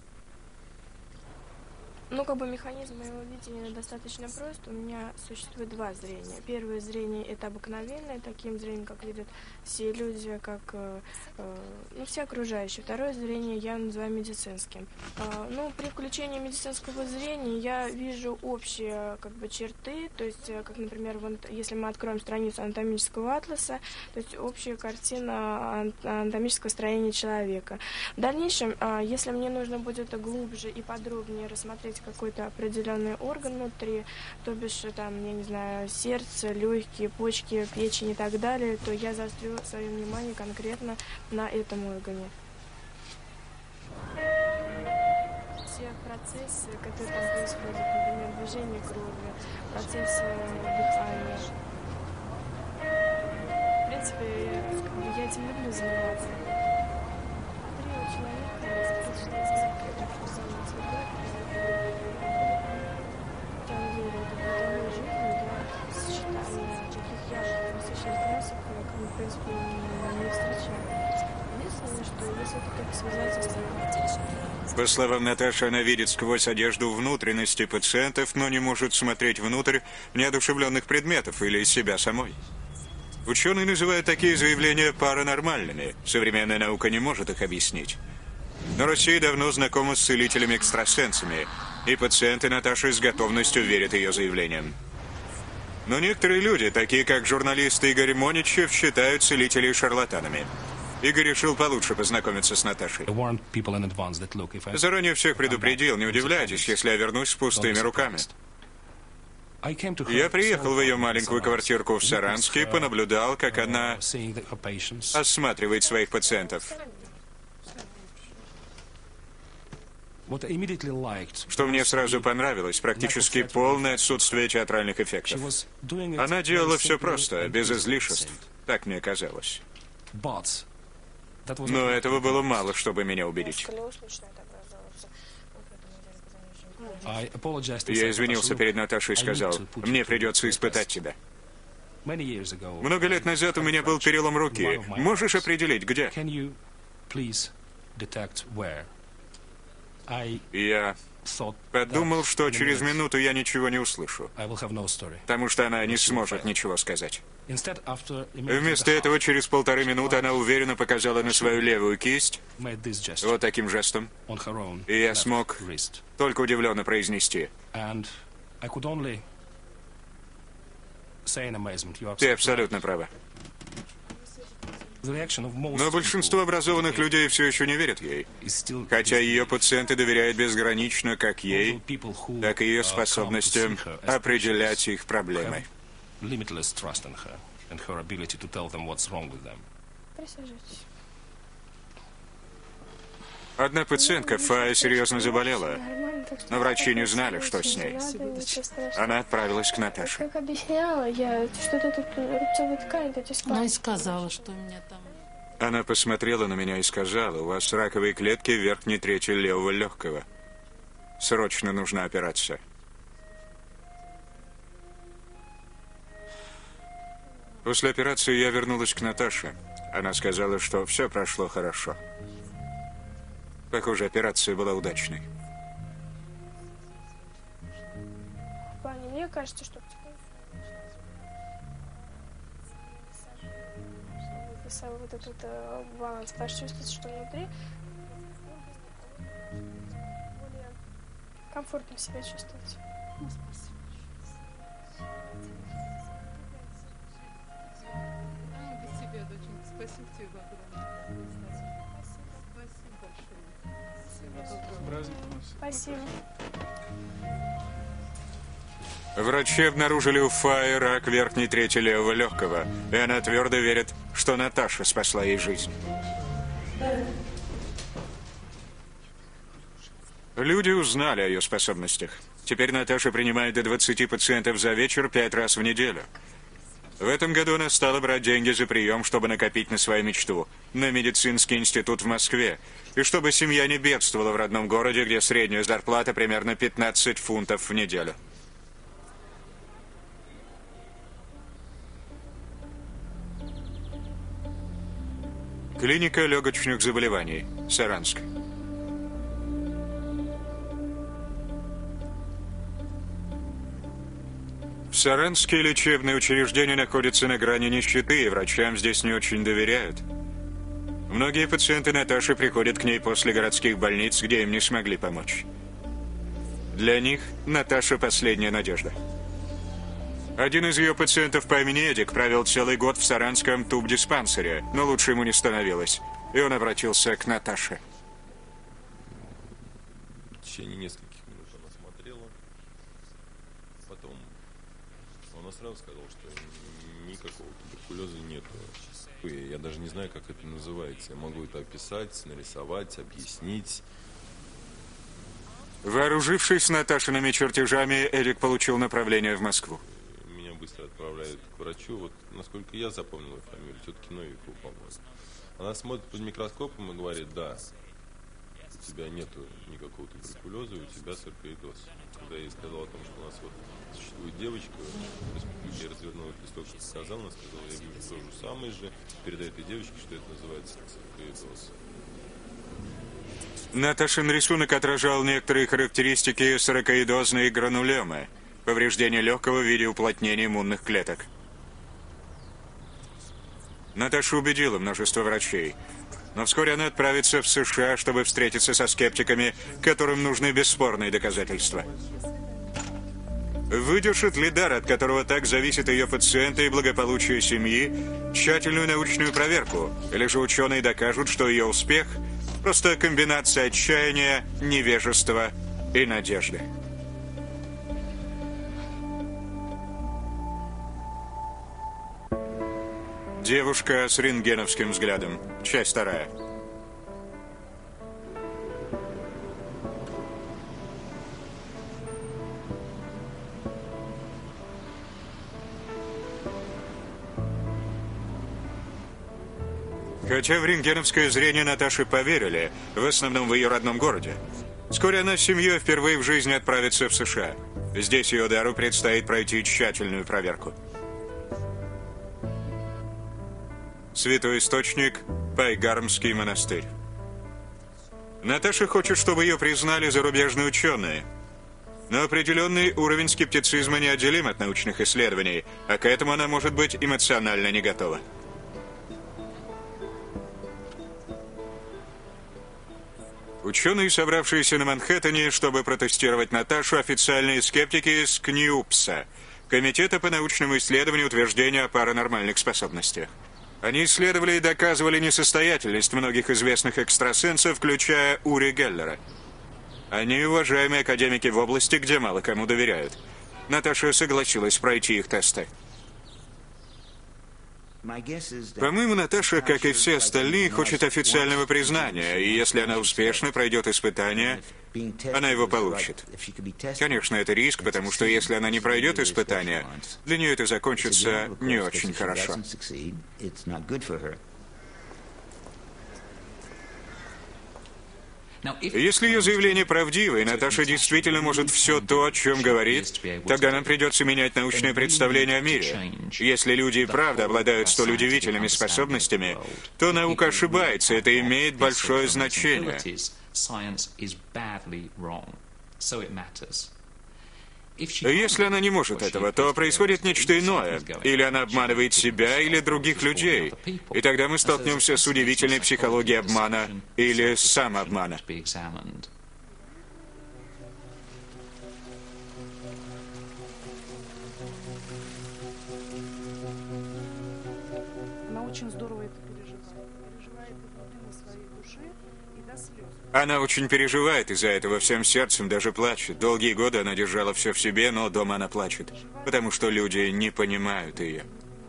Ну, как бы механизм моего видения достаточно прост. У меня существует два зрения. Первое зрение — это обыкновенное, таким зрением, как видят все люди, как, э, э, ну, все окружающие. Второе зрение я называю медицинским. Э, ну, при включении медицинского зрения я вижу общие, как бы, черты, то есть, как, например, вон, если мы откроем страницу анатомического атласа, то есть общая картина анатомического строения человека. В дальнейшем, э, если мне нужно будет глубже и подробнее рассмотреть какой-то определенный орган внутри, то бишь там, я не знаю, сердце, легкие, почки, печень и так далее, то я заострю свое внимание конкретно на этом органе. Все процессы, которые там происходят, например, движение крови, процессы дыхания. В принципе, я этим люблю заниматься. Внутри у человека достаточно закрытый функциональный цветок. В принципе, не встречаю. Единственное, что если это только связать с... По словам Наташи, она видит сквозь одежду внутренности пациентов, но не может смотреть внутрь неодушевленных предметов или себя самой. Ученые называют такие заявления паранормальными. Современная наука не может их объяснить. Но Россия давно знакома с целителями-экстрасенсами, и пациенты Наташи с готовностью верят ее заявлениям. Но некоторые люди, такие как журналист Игорь Моничев, считают целителей шарлатанами. Игорь решил получше познакомиться с Наташей. Заранее всех предупредил, не удивляйтесь, если я вернусь с пустыми руками. Я приехал в ее маленькую квартирку в Саранске и понаблюдал, как она осматривает своих пациентов. Что мне сразу понравилось, практически полное отсутствие театральных эффектов. Она делала все просто, без излишеств, так мне казалось. Но этого было мало, чтобы меня убедить. Я извинился перед Наташей и сказал, мне придется испытать тебя. Много лет назад у меня был перелом руки. Можешь определить, где? Я подумал, что через минуту я ничего не услышу, потому что она не сможет ничего сказать. Вместо этого, через полторы минуты она уверенно показала на свою левую кисть, вот таким жестом, и я смог только удивленно произнести: «Ты абсолютно права». Но большинство образованных людей все еще не верят ей, хотя ее пациенты доверяют безгранично как ей, так и ее способностям определять их проблемы. Одна пациентка, Фая, серьезно заболела, но врачи не знали, что с ней. Она отправилась к Наташе. Как объясняла я, что-то тут рубцовая ткань, эти складки. Она и сказала, что у меня там... Она посмотрела на меня и сказала: у вас раковые клетки в верхней трети левого легкого. Срочно нужна операция. После операции я вернулась к Наташе. Она сказала, что все прошло хорошо. Похоже, операция была удачной. В плане, мне кажется, что... Выписал вот этот э, баланс. Потому что чувствуется, что внутри более комфортно себя чувствовать. Ну, спасибо. А, без тебя, доченька. Спасибо тебе огромное. Спасибо большое. Спасибо. Врачи обнаружили у Фаи рак верхней трети левого легкого, и она твердо верит, что Наташа спасла ей жизнь. Люди узнали о ее способностях. Теперь Наташа принимает до двадцати пациентов за вечер пять раз в неделю. В этом году она стала брать деньги за прием, чтобы накопить на свою мечту, на медицинский институт в Москве, и чтобы семья не бедствовала в родном городе, где средняя зарплата примерно пятнадцать фунтов в неделю. Клиника легочных заболеваний. Саранск. В Саранске лечебные учреждения находятся на грани нищеты, и врачам здесь не очень доверяют. Многие пациенты Наташи приходят к ней после городских больниц, где им не смогли помочь. Для них Наташа – последняя надежда. Один из ее пациентов по имени Эдик провел целый год в саранском тубдиспансере, но лучше ему не становилось, и он обратился к Наташе. В течение нескольких минут она смотрела, потом она сразу сказала, что никакого туберкулеза нету. Я даже не знаю, как это называется. Я могу это описать, нарисовать, объяснить. Вооружившись Наташиными чертежами, Эдик получил направление в Москву. Меня быстро отправляют к врачу. Вот, насколько я запомнил ее фамилию, тетки Новикова, по-моему. Она смотрит под микроскопом и говорит: да, у тебя нету никакого туберкулеза, у тебя саркоидоз. Когда я ей сказал о том, что у нас вот существует девочка, я развернул этот листок, как сказал, она сказала: я вижу то же самое же, передай этой девочке, что это называется саркоидоз. Наташин рисунок отражал некоторые характеристики саркоидозной гранулемы, повреждение легкого в виде уплотнения иммунных клеток. Наташа убедила множество врачей, но вскоре она отправится в США, чтобы встретиться со скептиками, которым нужны бесспорные доказательства. Выдержит ли дар, от которого так зависит ее пациента и благополучие семьи, тщательную научную проверку, или же ученые докажут, что ее успех – просто комбинация отчаяния, невежества и надежды. Девушка с рентгеновским взглядом. Часть вторая. Хотя в рентгеновское зрение Наташи поверили, в основном в ее родном городе. Вскоре она с семьей впервые в жизни отправится в США. Здесь ее дару предстоит пройти тщательную проверку. Святой источник – Пайгармский монастырь. Наташа хочет, чтобы ее признали зарубежные ученые. Но определенный уровень скептицизма неотделим от научных исследований, а к этому она может быть эмоционально не готова. Ученые, собравшиеся на Манхэттене, чтобы протестировать Наташу, официальные скептики из КНИУПСа, Комитета по научному исследованию утверждения о паранормальных способностях. Они исследовали и доказывали несостоятельность многих известных экстрасенсов, включая Ури Геллера. Они уважаемые академики в области, где мало кому доверяют. Наташа согласилась пройти их тесты. По-моему, Наташа, как и все остальные, хочет официального признания, и если она успешно пройдет испытание, она его получит. Конечно, это риск, потому что если она не пройдет испытание, для нее это закончится не очень хорошо. Если ее заявление правдиво, и Наташа действительно может все то, о чем говорит, тогда нам придется менять научное представление о мире. Если люди и правда обладают столь удивительными способностями, то наука ошибается, это имеет большое значение. Если она не может этого, то происходит нечто иное. Или она обманывает себя, или других людей. И тогда мы столкнемся с удивительной психологией обмана или самообмана. Она очень здорово это переживает. Переживает это глубины своей души и до слез. Она очень переживает из-за этого всем сердцем, даже плачет. Долгие годы она держала все в себе, но дома она плачет, потому что люди не понимают ее.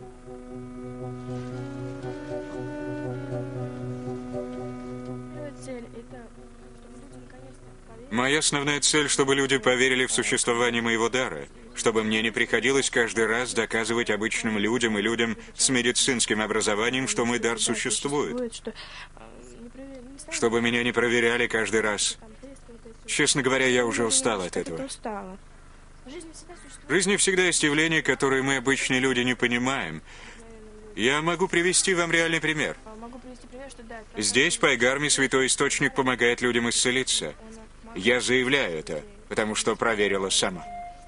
Моя основная цель, чтобы люди поверили в существование моего дара, чтобы мне не приходилось каждый раз доказывать обычным людям и людям с медицинским образованием, что мой дар существует. Чтобы меня не проверяли каждый раз. Честно говоря, я уже устал от этого. В жизни всегда есть явления, которые мы, обычные люди, не понимаем. Я могу привести вам реальный пример. Могу привести пример, что да. это Здесь, в Пайгарме, Святой Источник помогает людям исцелиться. Я заявляю это, потому что проверила сама.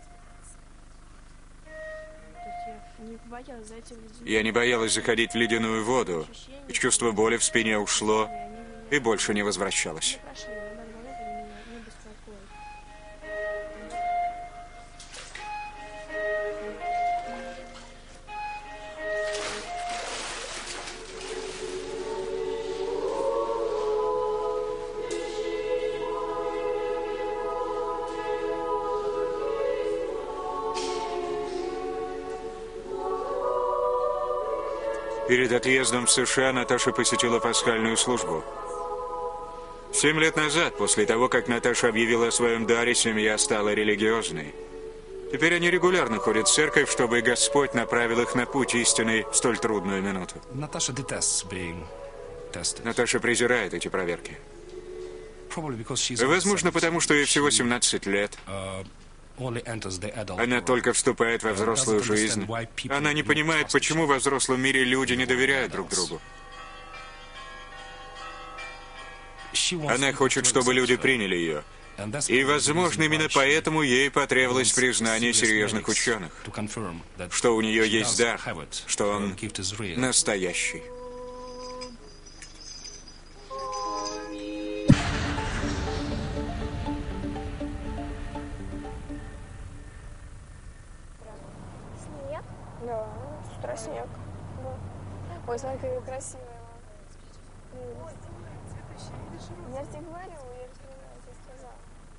я не боялась зайти в ледяную. Я не боялась заходить в ледяную воду, и чувство боли в спине ушло, и больше не возвращалось. Прошли, на данный момент они меня не беспокоят. Перед отъездом в США Наташа посетила пасхальную службу. Семь лет назад, после того, как Наташа объявила о своем даре, семья стала религиозной. Теперь они регулярно ходят в церковь, чтобы Господь направил их на путь истинный в столь трудную минуту. Natasha detests being tested. Наташа презирает эти проверки. Probably because she's Возможно, потому что ей всего семнадцать лет. uh, only enters the adult Она world. только вступает во взрослую жизнь. Она не понимает, почему во взрослом мире люди не доверяют друг другу. She wants Она people хочет, to чтобы accept люди her. приняли ее. And that's И, probably the возможно, reason именно why she поэтому ей потребовалось wants признание serious серьезных medics ученых, to confirm that что у нее she есть does дар, have it, что her он gift is real. настоящий. Снег? Да, с утра снег. Да. Ой, смотри, какая красивая. Я же тебе говорю, я же тебе сказала.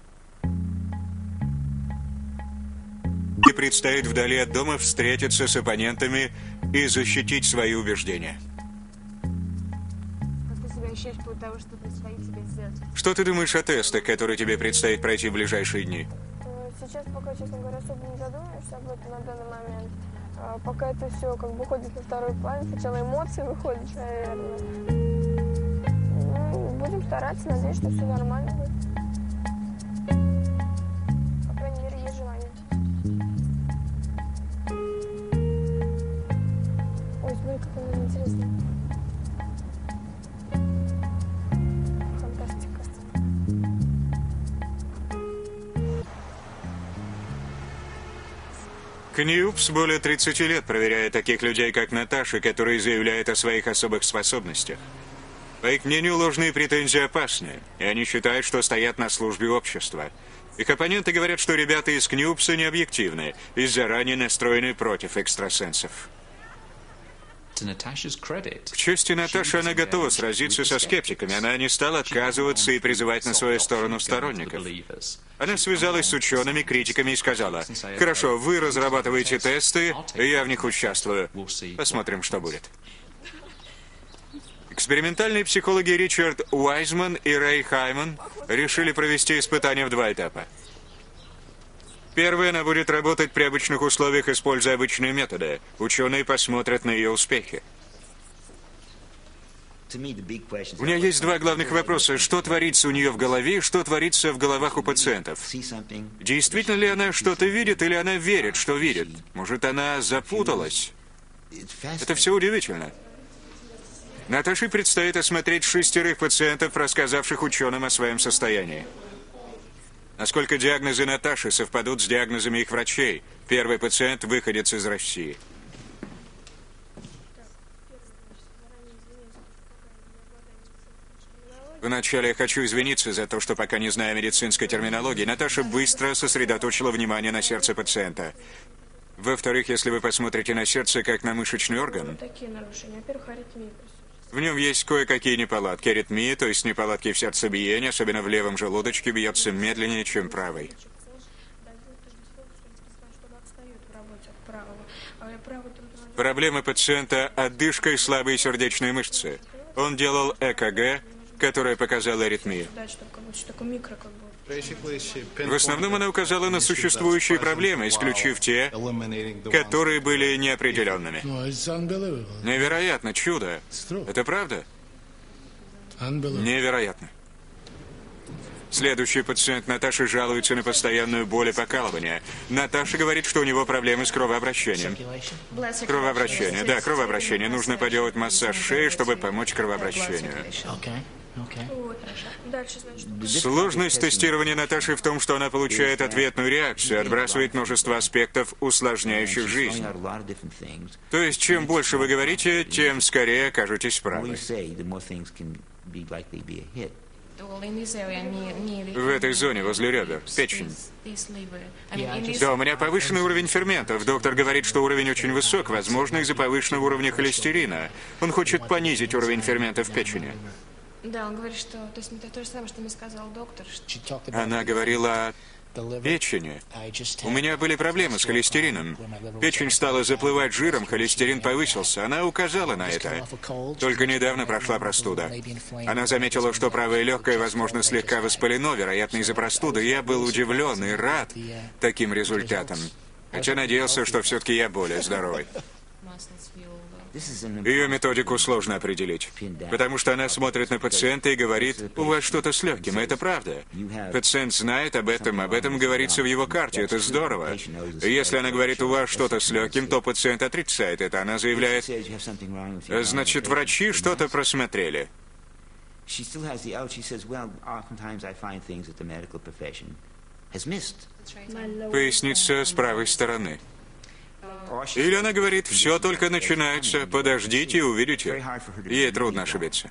И предстоит вдали от дома встретиться с оппонентами и защитить свои убеждения. Как ты себя ощущаешь после того, что предстоит тебе сделать? Что ты думаешь о тестах, которые тебе предстоит пройти в ближайшие дни? Э, Сейчас пока, честно говоря, особо не задумаешься об этом на данный момент. А пока это все как бы уходит на второй план. Сначала эмоции выходят, наверное. Ну, будем стараться, надеюсь, что все нормально будет. По крайней мере, есть желание. Ой, смотри, как он интересный. Фантастика. КНИУПС более тридцати лет проверяет таких людей, как Наташа, которые заявляют о своих особых способностях. По их мнению, ложные претензии опасны, и они считают, что стоят на службе общества. Их оппоненты говорят, что ребята из КНИУПСа не объективны и заранее настроены против экстрасенсов. К чести Наташи, она готова сразиться со скептиками. Она не стала отказываться и призывать на свою сторону сторонников. Она связалась с учеными, критиками и сказала: «Хорошо, вы разрабатываете тесты, и я в них участвую. Посмотрим, что будет». Экспериментальные психологи Ричард Уайзман и Рэй Хайман решили провести испытания в два этапа. Первое, она будет работать при обычных условиях, используя обычные методы. Ученые посмотрят на ее успехи. У меня есть два главных вопроса. Что творится у нее в голове и что творится в головах у пациентов? Действительно ли она что-то видит или она верит, что видит? Может, она запуталась? Это все удивительно. Наташе предстоит осмотреть шестерых пациентов, рассказавших ученым о своем состоянии. Насколько диагнозы Наташи совпадут с диагнозами их врачей? Первый пациент – выходец из России. Вначале я хочу извиниться за то, что пока не знаю медицинской терминологии, Наташа быстро сосредоточила внимание на сердце пациента. Во-вторых, если вы посмотрите на сердце как на мышечный орган, Такие нарушения. Во-первых, аритмия присутствует. в нем есть кое-какие неполадки. Аритмия, то есть неполадки в сердцебиении, особенно в левом желудочке, бьется медленнее, чем правый. Проблемы пациента – отдышка и слабые сердечные мышцы. Он делал ЭКГ, которое показало аритмию. В основном она указала на существующие проблемы, исключив те, которые были неопределенными. Невероятно, чудо. Это правда? Невероятно. Следующий пациент Наташи жалуется на постоянную боль и покалывание. Наташа говорит, что у него проблемы с кровообращением. Кровообращение, да, кровообращение. Нужно поделать массаж шеи, чтобы помочь кровообращению. Вот. Дальше, значит, Сложность тестирования Наташи в том, что она получает ответную реакцию, отбрасывает множество аспектов, усложняющих жизнь. То есть, чем больше вы говорите, тем скорее окажетесь правы. В этой зоне, возле ребер, печень. Да, у меня повышенный уровень ферментов. Доктор говорит, что уровень очень высок, возможно, из-за повышенного уровня холестерина. Он хочет понизить уровень ферментов в печени. Да, он говорит, что... То есть это то же самое, что мне сказал доктор. Что... Она говорила о печени. У меня были проблемы с холестерином. Печень стала заплывать жиром, холестерин повысился. Она указала на это. Только недавно прошла простуда. Она заметила, что правое легкое, возможно, слегка воспалено, вероятно, из-за простуды. Я был удивлен и рад таким результатам. Хотя надеялся, что все-таки я более здоровый. Ее методику сложно определить, потому что она смотрит на пациента и говорит, у вас что-то с легким, и это правда. Пациент знает об этом, об этом говорится в его карте, это здорово. И если она говорит, у вас что-то с легким, то пациент отрицает это. Она заявляет, значит, врачи что-то просмотрели. Поясница с правой стороны. Или она говорит, все только начинается, подождите и увидите. Ей трудно ошибиться.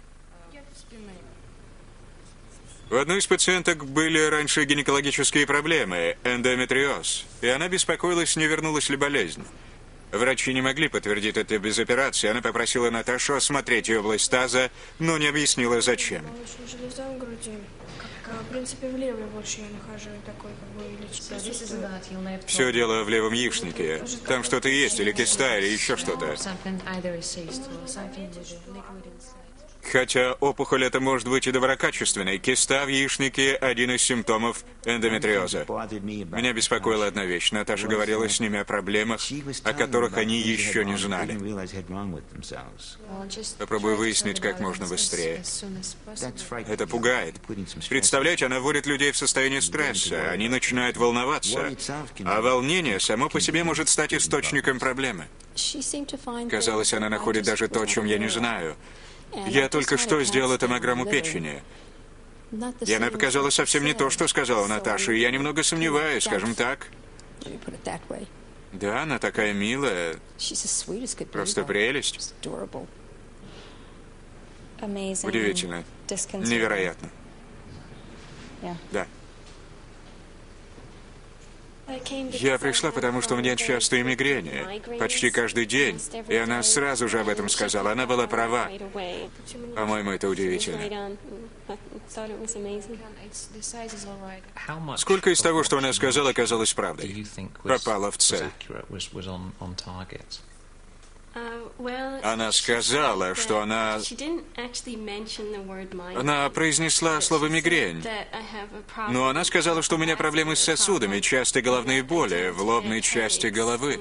У одной из пациенток были раньше гинекологические проблемы, эндометриоз, и она беспокоилась, не вернулась ли болезнь. Врачи не могли подтвердить это без операции. Она попросила Наташу осмотреть ее область таза, но не объяснила, зачем. Железа в груди. В принципе, в левой больше я нахожу такой, как бы, лечение. Все дело в левом яичнике. Там что-то есть, или киста, или еще что-то. Хотя опухоль это может быть и доброкачественной. Киста в яичнике – один из симптомов эндометриоза. Меня беспокоила одна вещь. Наташа говорила с ними о проблемах, о которых они еще не знали. Попробую выяснить как можно быстрее. Это пугает. Представляете, она вводит людей в состояние стресса. Они начинают волноваться. А волнение само по себе может стать источником проблемы. Казалось, она находит даже то, о чем я не знаю. Я только что сделала томограмму печени. И она показала совсем не то, что сказала Наташа, и я немного сомневаюсь, скажем так. Да, она такая милая. Просто прелесть. Удивительно. Невероятно. Да. Я пришла, потому что у меня частые мигрени, почти каждый день, и она сразу же об этом сказала. Она была права. По-моему, это удивительно. Сколько из того, что она сказала, оказалось правдой? Попала в цель. Она сказала, что она... Она произнесла слово «мигрень». Но она сказала, что у меня проблемы с сосудами, частые головные боли в лобной части головы.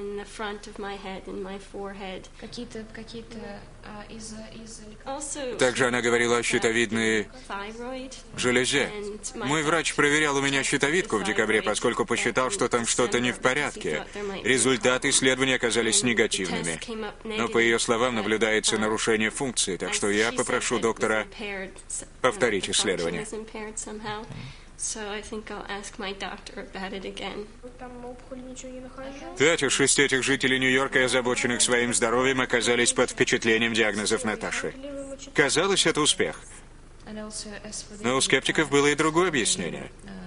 Какие-то, какие-то из-за... Также она говорила о щитовидной железе. Мой врач проверял у меня щитовидку в декабре, поскольку посчитал, что там что-то не в порядке. Результаты исследования оказались негативными. Но, по ее словам, наблюдается нарушение функции, так что я попрошу доктора повторить исследование. Пять из шести этих жителей Нью-Йорка, озабоченных своим здоровьем, оказались под впечатлением диагнозов Наташи. Казалось, это успех. Но у скептиков было и другое объяснение.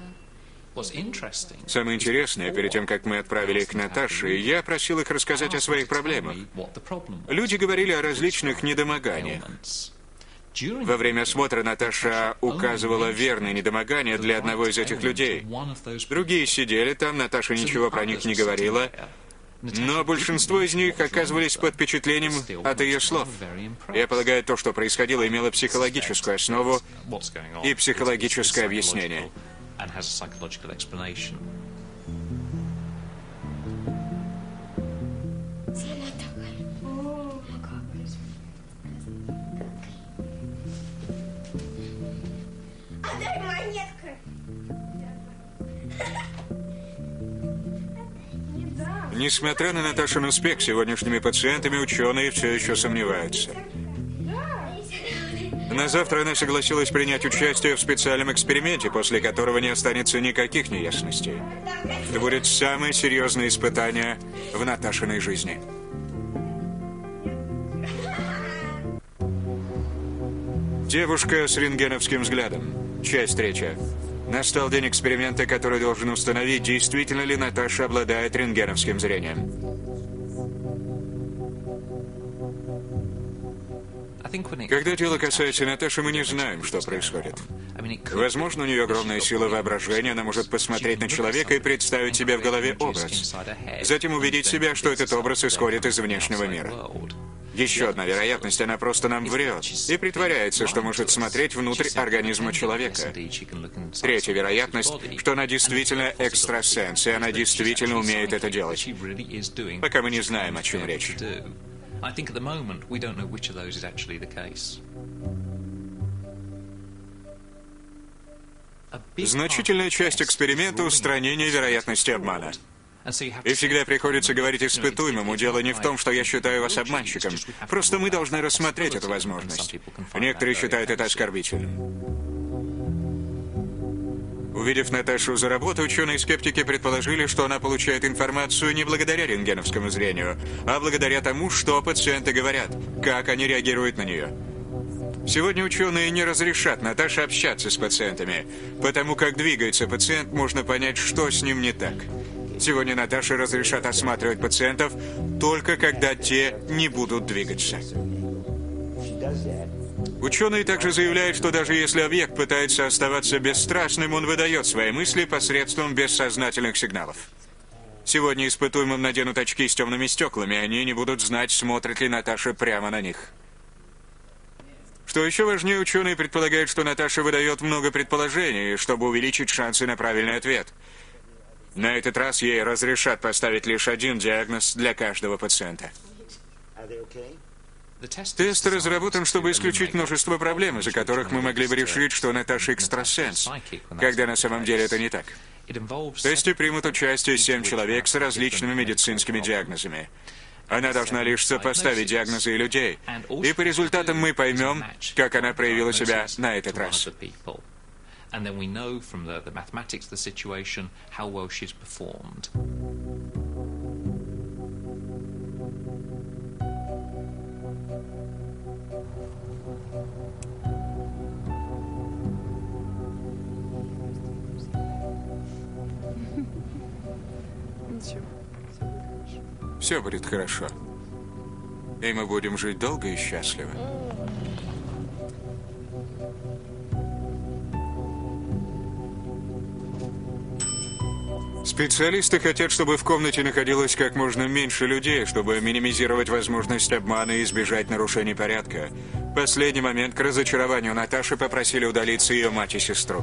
Самое интересное, перед тем, как мы отправили их к Наташе, я просил их рассказать о своих проблемах. Люди говорили о различных недомоганиях. Во время осмотра Наташа указывала верные недомогания для одного из этих людей. Другие сидели там, Наташа ничего про них не говорила, но большинство из них оказывались под впечатлением от ее слов. Я полагаю, то, что происходило, имело психологическую основу и психологическое объяснение. And has a psychological explanation. Отдай монетку. Несмотря на Наташин успех, сегодняшними пациентами ученые все еще сомневаются. На завтра она согласилась принять участие в специальном эксперименте, после которого не останется никаких неясностей. Это будет самое серьезное испытание в Наташиной жизни. Девушка с рентгеновским взглядом. Часть третья. Настал день эксперимента, который должен установить, действительно ли Наташа обладает рентгеновским зрением. Когда дело касается Наташи, мы не знаем, что происходит. Возможно, у нее огромная сила воображения, она может посмотреть на человека и представить себе в голове образ. Затем убедить себя, что этот образ исходит из внешнего мира. Еще одна вероятность, она просто нам врет и притворяется, что может смотреть внутрь организма человека. Третья вероятность, что она действительно экстрасенс, и она действительно умеет это делать. Пока мы не знаем, о чем речь. I think at the moment we don't know which of those is actually the case. Значительная часть эксперимента — устранение вероятности обмана. И всегда приходится говорить испытуемому, дело не в том, что я считаю вас обманщиком. Просто мы должны рассмотреть эту возможность. Некоторые считают это оскорбительным. Увидев Наташу за работу, ученые-скептики предположили, что она получает информацию не благодаря рентгеновскому зрению, а благодаря тому, что пациенты говорят, как они реагируют на нее. Сегодня ученые не разрешат Наташе общаться с пациентами, потому как двигается пациент, можно понять, что с ним не так. Сегодня Наташе разрешат осматривать пациентов только когда те не будут двигаться. Ученые также заявляют, что даже если объект пытается оставаться бесстрастным, он выдает свои мысли посредством бессознательных сигналов. Сегодня испытуемым наденут очки с темными стеклами, и они не будут знать, смотрит ли Наташа прямо на них. Что еще важнее, ученые предполагают, что Наташа выдает много предположений, чтобы увеличить шансы на правильный ответ. На этот раз ей разрешат поставить лишь один диагноз для каждого пациента. Тест разработан, чтобы исключить множество проблем, из-за которых мы могли бы решить, что Наташа экстрасенс, когда на самом деле это не так. В тесте примут участие семь человек с различными медицинскими диагнозами. Она должна лишь сопоставить диагнозы людей, и по результатам мы поймем, как она проявила себя на этот раз. Все будет хорошо. И мы будем жить долго и счастливо. Специалисты хотят, чтобы в комнате находилось как можно меньше людей, чтобы минимизировать возможность обмана и избежать нарушений порядка. В последний момент к разочарованию Наташи попросили удалиться ее мать и сестру.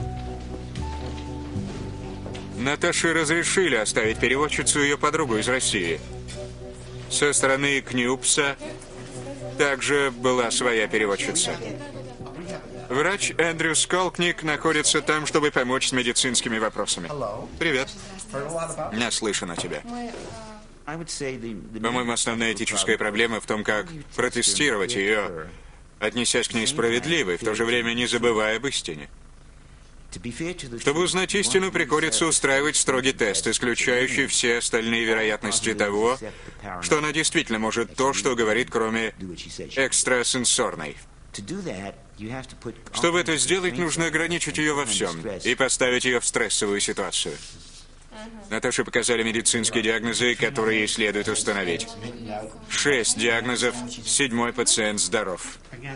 Наташе разрешили оставить переводчицу и ее подругу из России. Со стороны КНИУПСа также была своя переводчица. Врач Эндрю Скалкник находится там, чтобы помочь с медицинскими вопросами. Привет. Наслышан о тебе. По-моему, основная этическая проблема в том, как протестировать ее, отнесясь к ней справедливо и в то же время не забывая об истине. Чтобы узнать истину, приходится устраивать строгий тест, исключающий все остальные вероятности того, что она действительно может то, что говорит, кроме экстрасенсорной. Чтобы это сделать, нужно ограничить ее во всем и поставить ее в стрессовую ситуацию. Наташе показали медицинские диагнозы, которые ей следует установить. Шесть диагнозов, седьмой пациент здоров.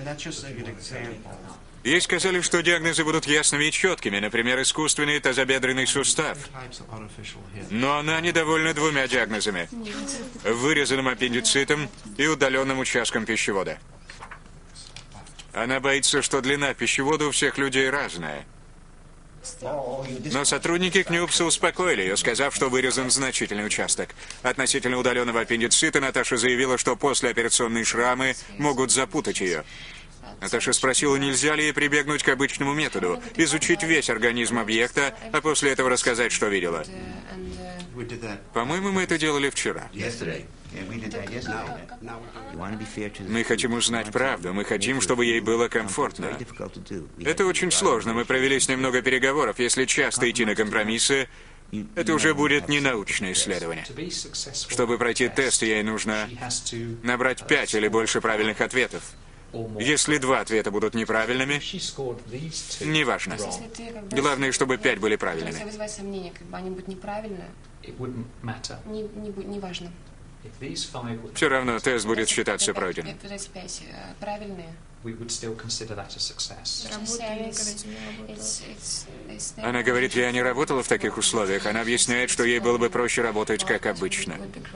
Ей сказали, что диагнозы будут ясными и четкими, например, искусственный тазобедренный сустав. Но она недовольна двумя диагнозами – вырезанным аппендицитом и удаленным участком пищевода. Она боится, что длина пищевода у всех людей разная. Но сотрудники КНИУПСа успокоили ее, сказав, что вырезан значительный участок. Относительно удаленного аппендицита Наташа заявила, что послеоперационные шрамы могут запутать ее. Наташа спросила, нельзя ли ей прибегнуть к обычному методу, изучить весь организм объекта, а после этого рассказать, что видела. По-моему, мы это делали вчера. Мы хотим узнать правду, мы хотим, чтобы ей было комфортно. Это очень сложно, мы провели с ней много переговоров. Если часто идти на компромиссы, это уже будет не научное исследование. Чтобы пройти тест, ей нужно набрать пять или больше правильных ответов. Если два ответа будут неправильными, неважно. Главное, чтобы пять были правильными. Если вызывать сомнения, как бы они будут неправильные, не, не, не важно. Все равно тест будет считаться пройденным. Вот эти пять правильные. Она говорит, я не работала в таких условиях. Она объясняет, что ей было бы проще работать как обычно.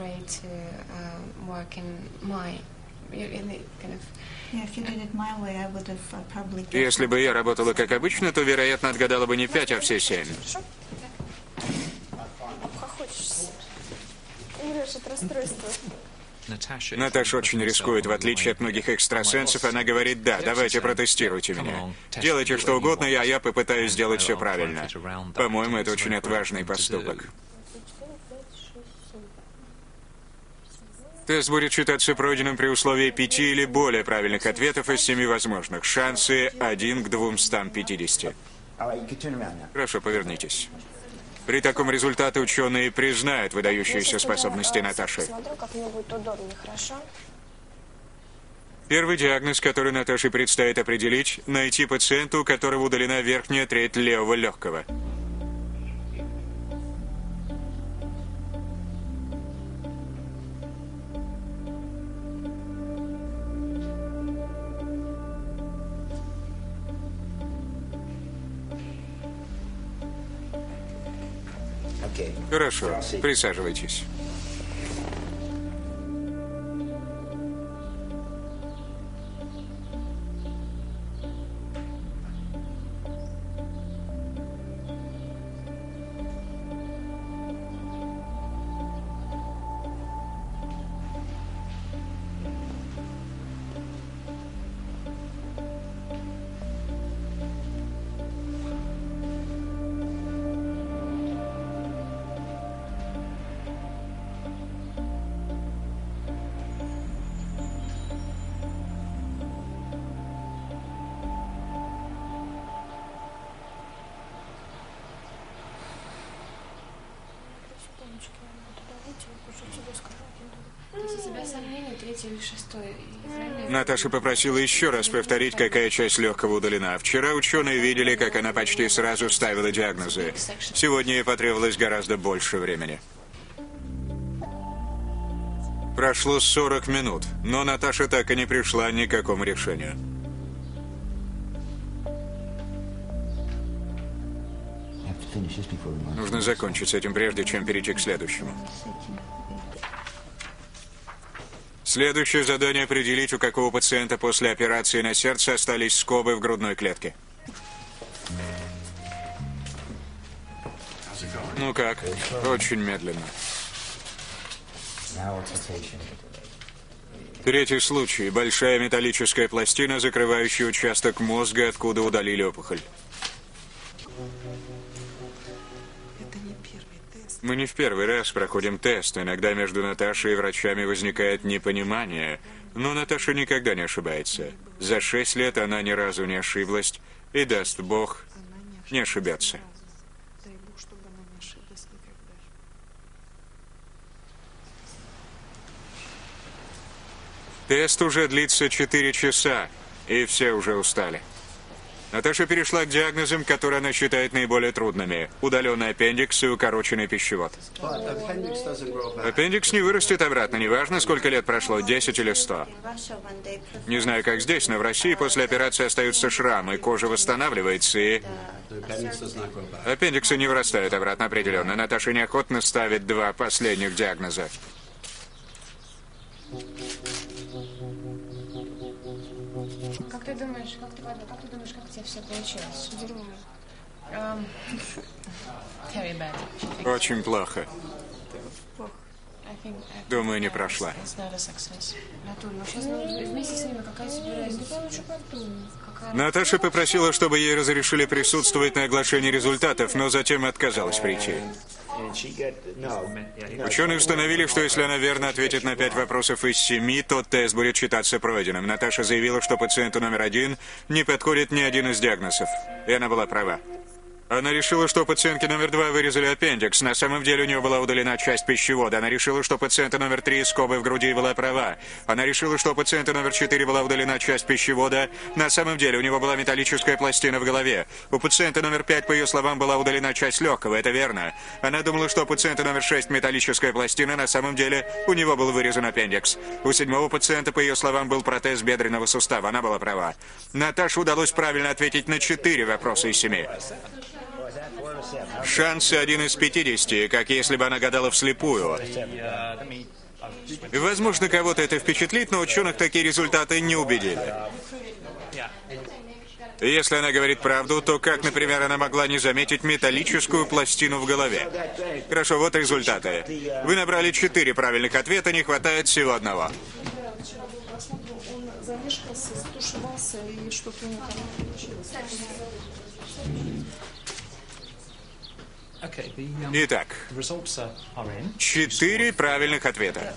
Если бы я работала как обычно, то, вероятно, отгадала бы не пять, а все семь. Наташа очень рискует, в отличие от многих экстрасенсов. Она говорит, да, давайте протестируйте меня. Делайте что угодно, а я попытаюсь сделать все правильно. По-моему, это очень отважный поступок. Тест будет считаться пройденным при условии пяти или более правильных ответов из семи возможных. Шансы один к двумстам пятидесяти. Хорошо, повернитесь. При таком результате ученые признают выдающиеся способности Наташи. Первый диагноз, который Наташе предстоит определить, найти пациента, у которого удалена верхняя треть левого легкого. Хорошо, присаживайтесь. Наташа попросила еще раз повторить, какая часть легкого удалена. Вчера ученые видели, как она почти сразу ставила диагнозы. Сегодня ей потребовалось гораздо больше времени. Прошло сорок минут, но Наташа так и не пришла ни к какому решению. Нужно закончить с этим, прежде чем перейти к следующему. Следующее задание — определить, у какого пациента после операции на сердце остались скобы в грудной клетке. Ну как? Очень медленно. Третий случай. Большая металлическая пластина, закрывающая участок мозга, откуда удалили опухоль. Мы не в первый раз проходим тест. Иногда между Наташей и врачами возникает непонимание. Но Наташа никогда не ошибается. За шесть лет она ни разу не ошиблась. И, даст Бог, не ошибется. Тест уже длится четыре часа, и все уже устали. Наташа перешла к диагнозам, которые она считает наиболее трудными. Удаленный аппендикс и укороченный пищевод. Аппендикс не вырастет обратно, неважно, сколько лет прошло, десять или сто. Не знаю, как здесь, но в России после операции остаются шрамы, кожа восстанавливается и... Аппендиксы не вырастают обратно определенно. Наташа неохотно ставит два последних диагноза. Как ты думаешь, как ты, как ты думаешь, как у тебя все получилось? Очень плохо. Думаю, не прошла. Наташа попросила, чтобы ей разрешили присутствовать на оглашении результатов, но затем отказалась прийти. Ученые установили, что если она верно ответит на пять вопросов из семи, то тест будет считаться пройденным. Наташа заявила, что пациенту номер один не подходит ни один из диагнозов. И она была права. Она решила, что у пациентки номер два вырезали аппендикс. На самом деле у нее была удалена часть пищевода. Она решила, что у пациента номер три скобы в груди была права. Она решила, что у пациента номер четыре была удалена часть пищевода. На самом деле у него была металлическая пластина в голове. У пациента номер пять, по ее словам, была удалена часть легкого. Это верно. Она думала, что у пациента номер шесть металлическая пластина. На самом деле у него был вырезан аппендикс. У седьмого пациента, по ее словам, был протез бедренного сустава. Она была права. Наташе удалось правильно ответить на четыре вопроса из семи. Шансы один из пятидесяти, как если бы она гадала вслепую. Возможно, кого-то это впечатлит, но ученых такие результаты не убедили. Если она говорит правду, то как, например, она могла не заметить металлическую пластину в голове? Хорошо, вот результаты. Вы набрали четыре правильных ответа, не хватает всего одного. Он замешкался, стушевался, и что-то у него там не получилось. Итак, четыре правильных ответа.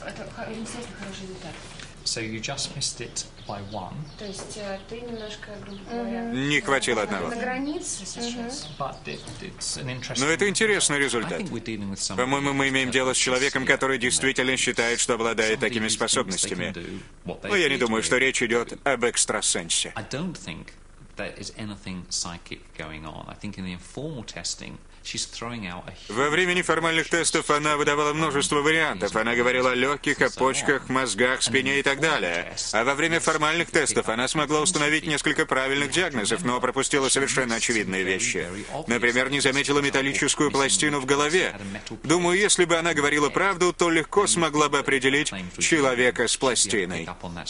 So you just missed it by one. То есть ты немножко, грубо говоря, Не хватило одного. на границе сейчас. But it, it's an interesting... Но это интересный результат. I think we're dealing with someone По-моему, мы имеем дело с человеком, который действительно считает, что обладает такими способностями. Но я не думаю, что речь идет об экстрасенсе. I don't think there is anything psychic going on. I think in the informal testing, she's throwing out a huge... Во время неформальных тестов она выдавала множество вариантов. Она говорила о легких, о почках, мозгах, спине и так далее. А во время формальных тестов она смогла установить несколько правильных диагнозов, но пропустила совершенно очевидные вещи. Например, не заметила металлическую пластину в голове. Думаю, если бы она говорила правду, то легко смогла бы определить человека с пластиной.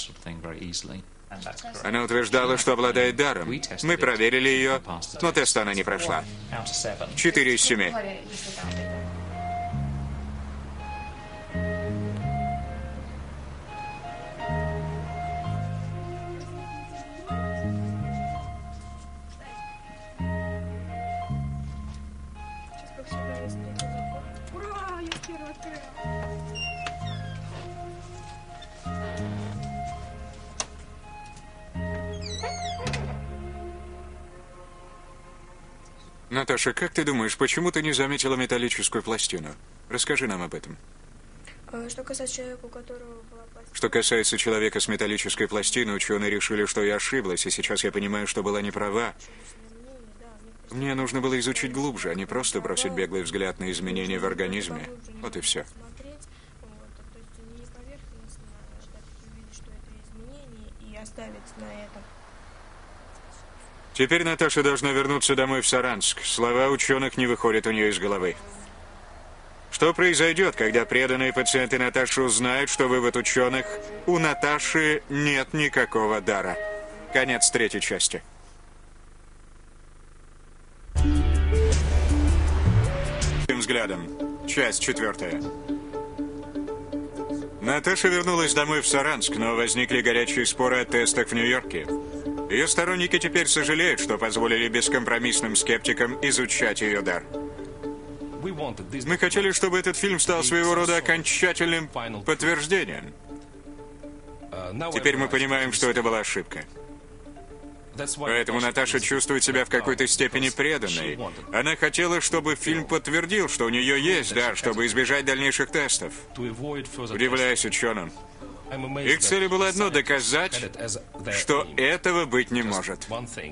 Она утверждала, что обладает даром. Мы проверили ее, но тест она не прошла. Четыре из семи. Ура, я первая открыла. Наташа, как ты думаешь, почему ты не заметила металлическую пластину? Расскажи нам об этом. Что касается человека, у которого была пластина... Что касается человека с металлической пластиной, ученые решили, что я ошиблась, и сейчас я понимаю, что была не права. Мне нужно было изучить глубже, а не просто бросить беглый взгляд на изменения в организме. Вот и все. Теперь Наташа должна вернуться домой в Саранск. Слова ученых не выходят у нее из головы. Что произойдет, когда преданные пациенты Наташи узнают, что вывод ученых: у Наташи нет никакого дара? Конец третьей части. Взглядом. Часть четвертая. Наташа вернулась домой в Саранск, но возникли горячие споры о тестах в Нью-Йорке. Ее сторонники теперь сожалеют, что позволили бескомпромиссным скептикам изучать ее дар. Мы хотели, чтобы этот фильм стал своего рода окончательным подтверждением. Теперь мы понимаем, что это была ошибка. Поэтому Наташа чувствует себя в какой-то степени преданной. Она хотела, чтобы фильм подтвердил, что у нее есть дар, чтобы избежать дальнейших тестов. Удивляюсь ученым. Их целью было одно — доказать, что этого быть не может.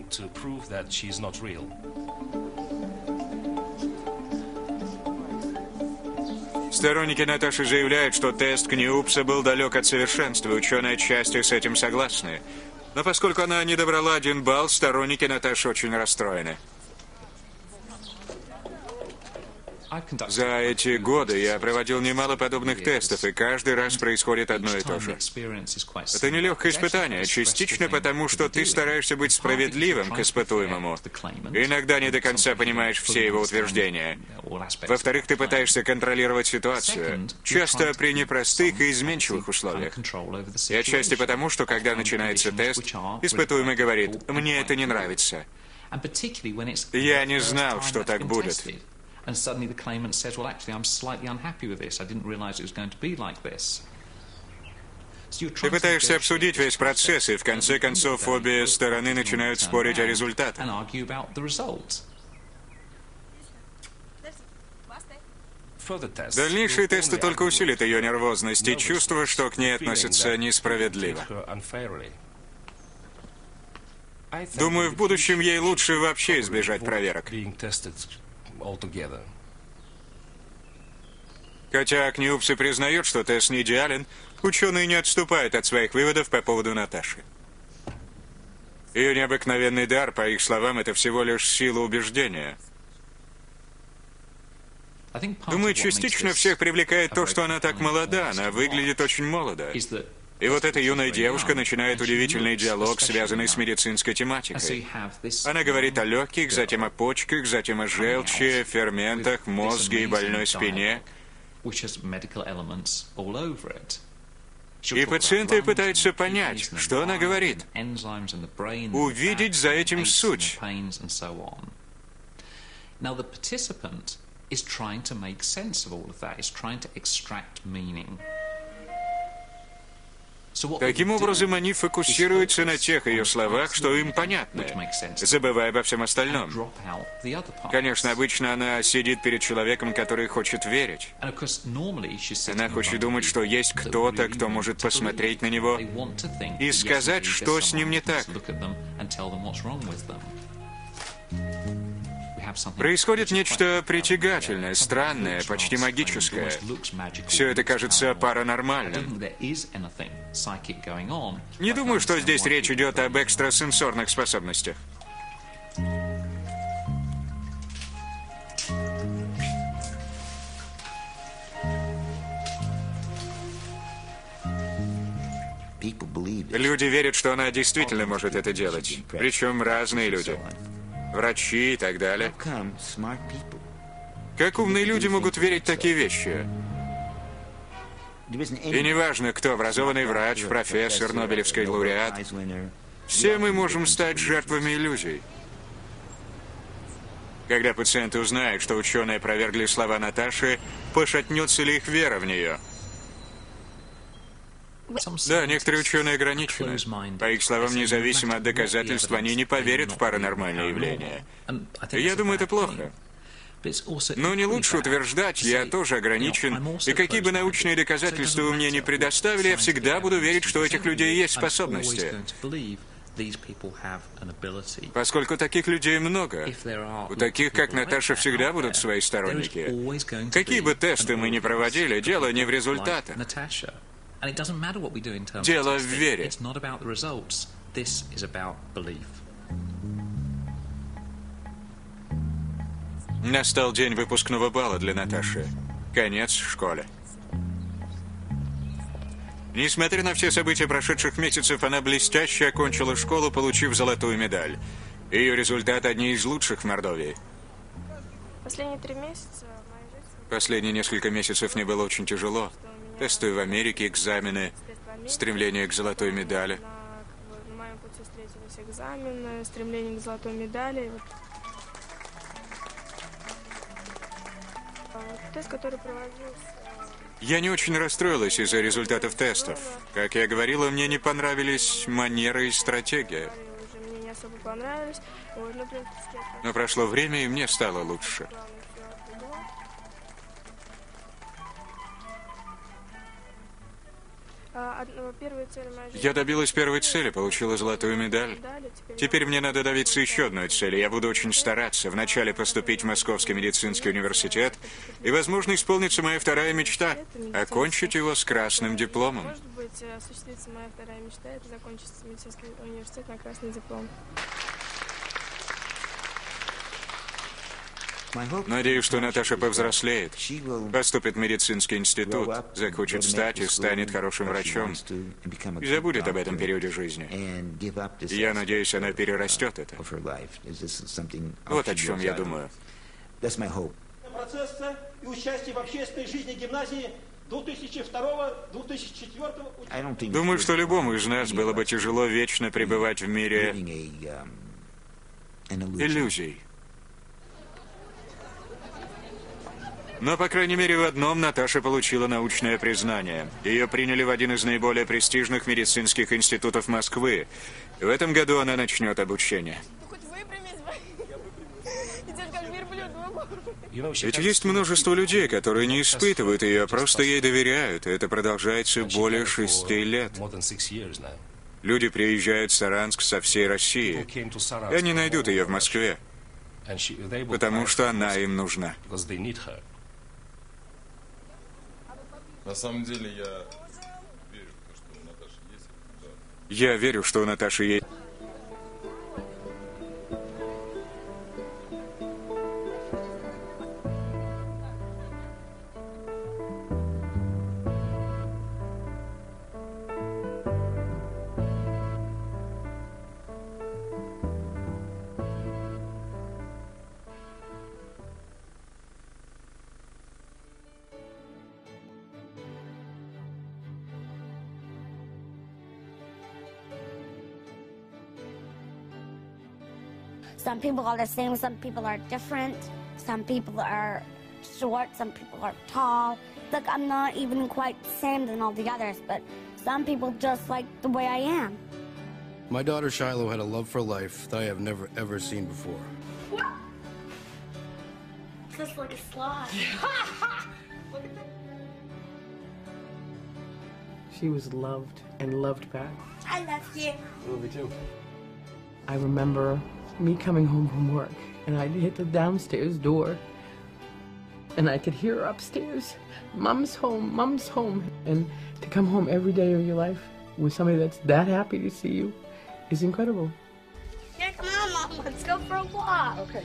Сторонники Наташи заявляют, что тест Книупса был далек от совершенства, ученые отчасти с этим согласны. Но поскольку она не добрала один балл, сторонники Наташи очень расстроены. За эти годы я проводил немало подобных тестов, и каждый раз происходит одно и то же. Это нелегкое испытание, частично потому, что ты стараешься быть справедливым к испытуемому. Иногда не до конца понимаешь все его утверждения. Во-вторых, ты пытаешься контролировать ситуацию, часто при непростых и изменчивых условиях. И отчасти потому, что когда начинается тест, испытуемый говорит: «Мне это не нравится». Я не знал, что так будет. And suddenly the claimant says, well, actually, I'm slightly unhappy with this. I didn't realize it was going to be like this. Ты пытаешься обсудить весь процесс, и в конце концов обе стороны начинают спорить о результатах. Дальнейшие тесты только усилят ее нервозность и чувство, что к ней относятся несправедливо. Думаю, в будущем ей лучше вообще избежать проверок. Хотя Кнюпс и признает, что тест не идеален, ученые не отступают от своих выводов по поводу Наташи. Ее необыкновенный дар, по их словам, это всего лишь сила убеждения. Думаю, частично всех привлекает то, что она так молода, она выглядит очень молодо. И вот эта юная девушка начинает удивительный диалог, связанный с медицинской тематикой. Она говорит о легких, затем о почках, затем о желчи, ферментах, мозге и больной спине. И пациенты пытаются понять, что она говорит, увидеть за этим суть. Таким образом, они фокусируются на тех ее словах, что им понятно, забывая обо всем остальном. Конечно, обычно она сидит перед человеком, который хочет верить. Она хочет думать, что есть кто-то, кто может посмотреть на него и сказать, что с ним не так. Происходит нечто притягательное, странное, почти магическое. Все это кажется паранормальным. Не думаю, что здесь речь идет об экстрасенсорных способностях. Люди верят, что она действительно может это делать. Причем разные люди. Врачи и так далее. Как умные люди могут верить в такие вещи? И неважно, кто образованный врач, профессор, нобелевский лауреат, все мы можем стать жертвами иллюзий. Когда пациенты узнают, что ученые опровергли слова Наташи, пошатнется ли их вера в нее? Да, некоторые ученые ограничены. По их словам, независимо от доказательств, они не поверят в паранормальные явления. И я думаю, это плохо. Но не лучше утверждать, я тоже ограничен, и какие бы научные доказательства вы мне не предоставили, я всегда буду верить, что у этих людей есть способности. Поскольку таких людей много, у таких, как Наташа, всегда будут свои сторонники. Какие бы тесты мы ни проводили, дело не в результатах. Дело в вере. Настал день выпускного бала для Наташи. Конец школе. Несмотря на все события прошедших месяцев, она блестяще окончила школу, получив золотую медаль. Ее результат одни из лучших в Мордовии. Последние три месяца... Последние несколько месяцев мне было очень тяжело. Тесты в Америке, экзамены, стремление к золотой медали. На моем пути встретились экзамены, стремление к золотой медали. Тест, который проводился... Я не очень расстроилась из-за результатов тестов. Как я говорила, мне не понравились манеры и стратегия. Мне не особо понравились. Но прошло время, и мне стало лучше. Я добилась первой цели, получила золотую медаль. Теперь мне надо добиться еще одной цели. Я буду очень стараться. Вначале поступить в Московский медицинский университет, и, возможно, исполнится моя вторая мечта – окончить его с красным дипломом. Может быть, осуществится моя вторая мечта – это закончить медицинский университет на красный диплом. Надеюсь, что Наташа повзрослеет, поступит в медицинский институт, захочет стать и станет хорошим врачом, и забудет об этом периоде жизни. Я надеюсь, она перерастет это. Вот о чем я думаю. Процесса и участия в общественной жизни гимназии две тысячи второго — две тысячи четвёртого. Думаю, что любому из нас было бы тяжело вечно пребывать в мире иллюзий. Но, по крайней мере, в одном Наташа получила научное признание. Ее приняли в один из наиболее престижных медицинских институтов Москвы. В этом году она начнет обучение. Ведь есть множество людей, которые не испытывают ее, а просто ей доверяют, и это продолжается более шести лет. Люди приезжают в Саранск со всей России, и они найдут ее в Москве, потому что она им нужна. На самом деле я верю в то, что у Наташи есть. Да. Я верю, что у Наташи есть. Some people are the same, some people are different. Some people are short, some people are tall. Look, I'm not even quite the same than all the others, but some people just like the way I am. My daughter Shiloh had a love for life that I have never ever seen before. Just like a slide. She was loved and loved back. I love you. Love you too. I remember me coming home from work, and I'd hit the downstairs door, and I could hear her upstairs, "Mom's home, Mom's home." And to come home every day of your life with somebody that's that happy to see you is incredible. Yeah, come on, Mom, let's go for a walk. Okay.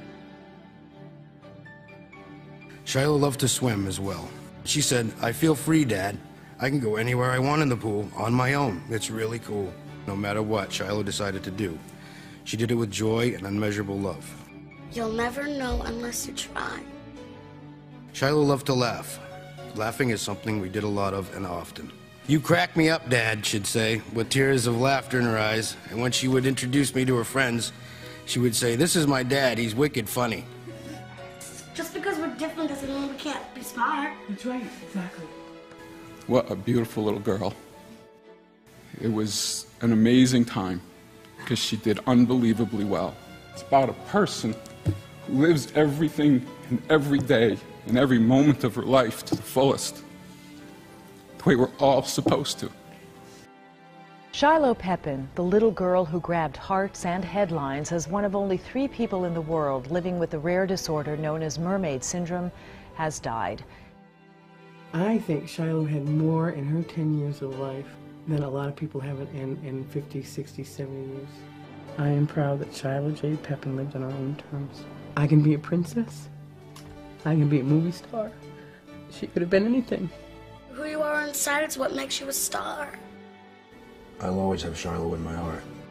Shiloh loved to swim as well. She said, "I feel free, Dad. I can go anywhere I want in the pool on my own. It's really cool." No matter what Shiloh decided to do, she did it with joy and unmeasurable love. You'll never know unless you try. Shiloh loved to laugh. Laughing is something we did a lot of and often. "You crack me up, Dad," she'd say, with tears of laughter in her eyes. And when she would introduce me to her friends, she would say, "This is my dad, he's wicked funny." Just because we're different doesn't mean we can't be smart. That's right, exactly. What a beautiful little girl. It was an amazing time because she did unbelievably well. It's about a person who lives everything and every day and every moment of her life to the fullest, the way we're all supposed to. Shiloh Pepin, the little girl who grabbed hearts and headlines as one of only three people in the world living with the rare disorder known as mermaid syndrome, has died. I think Shiloh had more in her ten years of life than a lot of people have in, in fifty, sixty, seventy years. I am proud that Shiloh J. Pepin lived on her own terms. I can be a princess. I can be a movie star. She could have been anything. Who you are inside is what makes you a star. I'll always have Shiloh in my heart.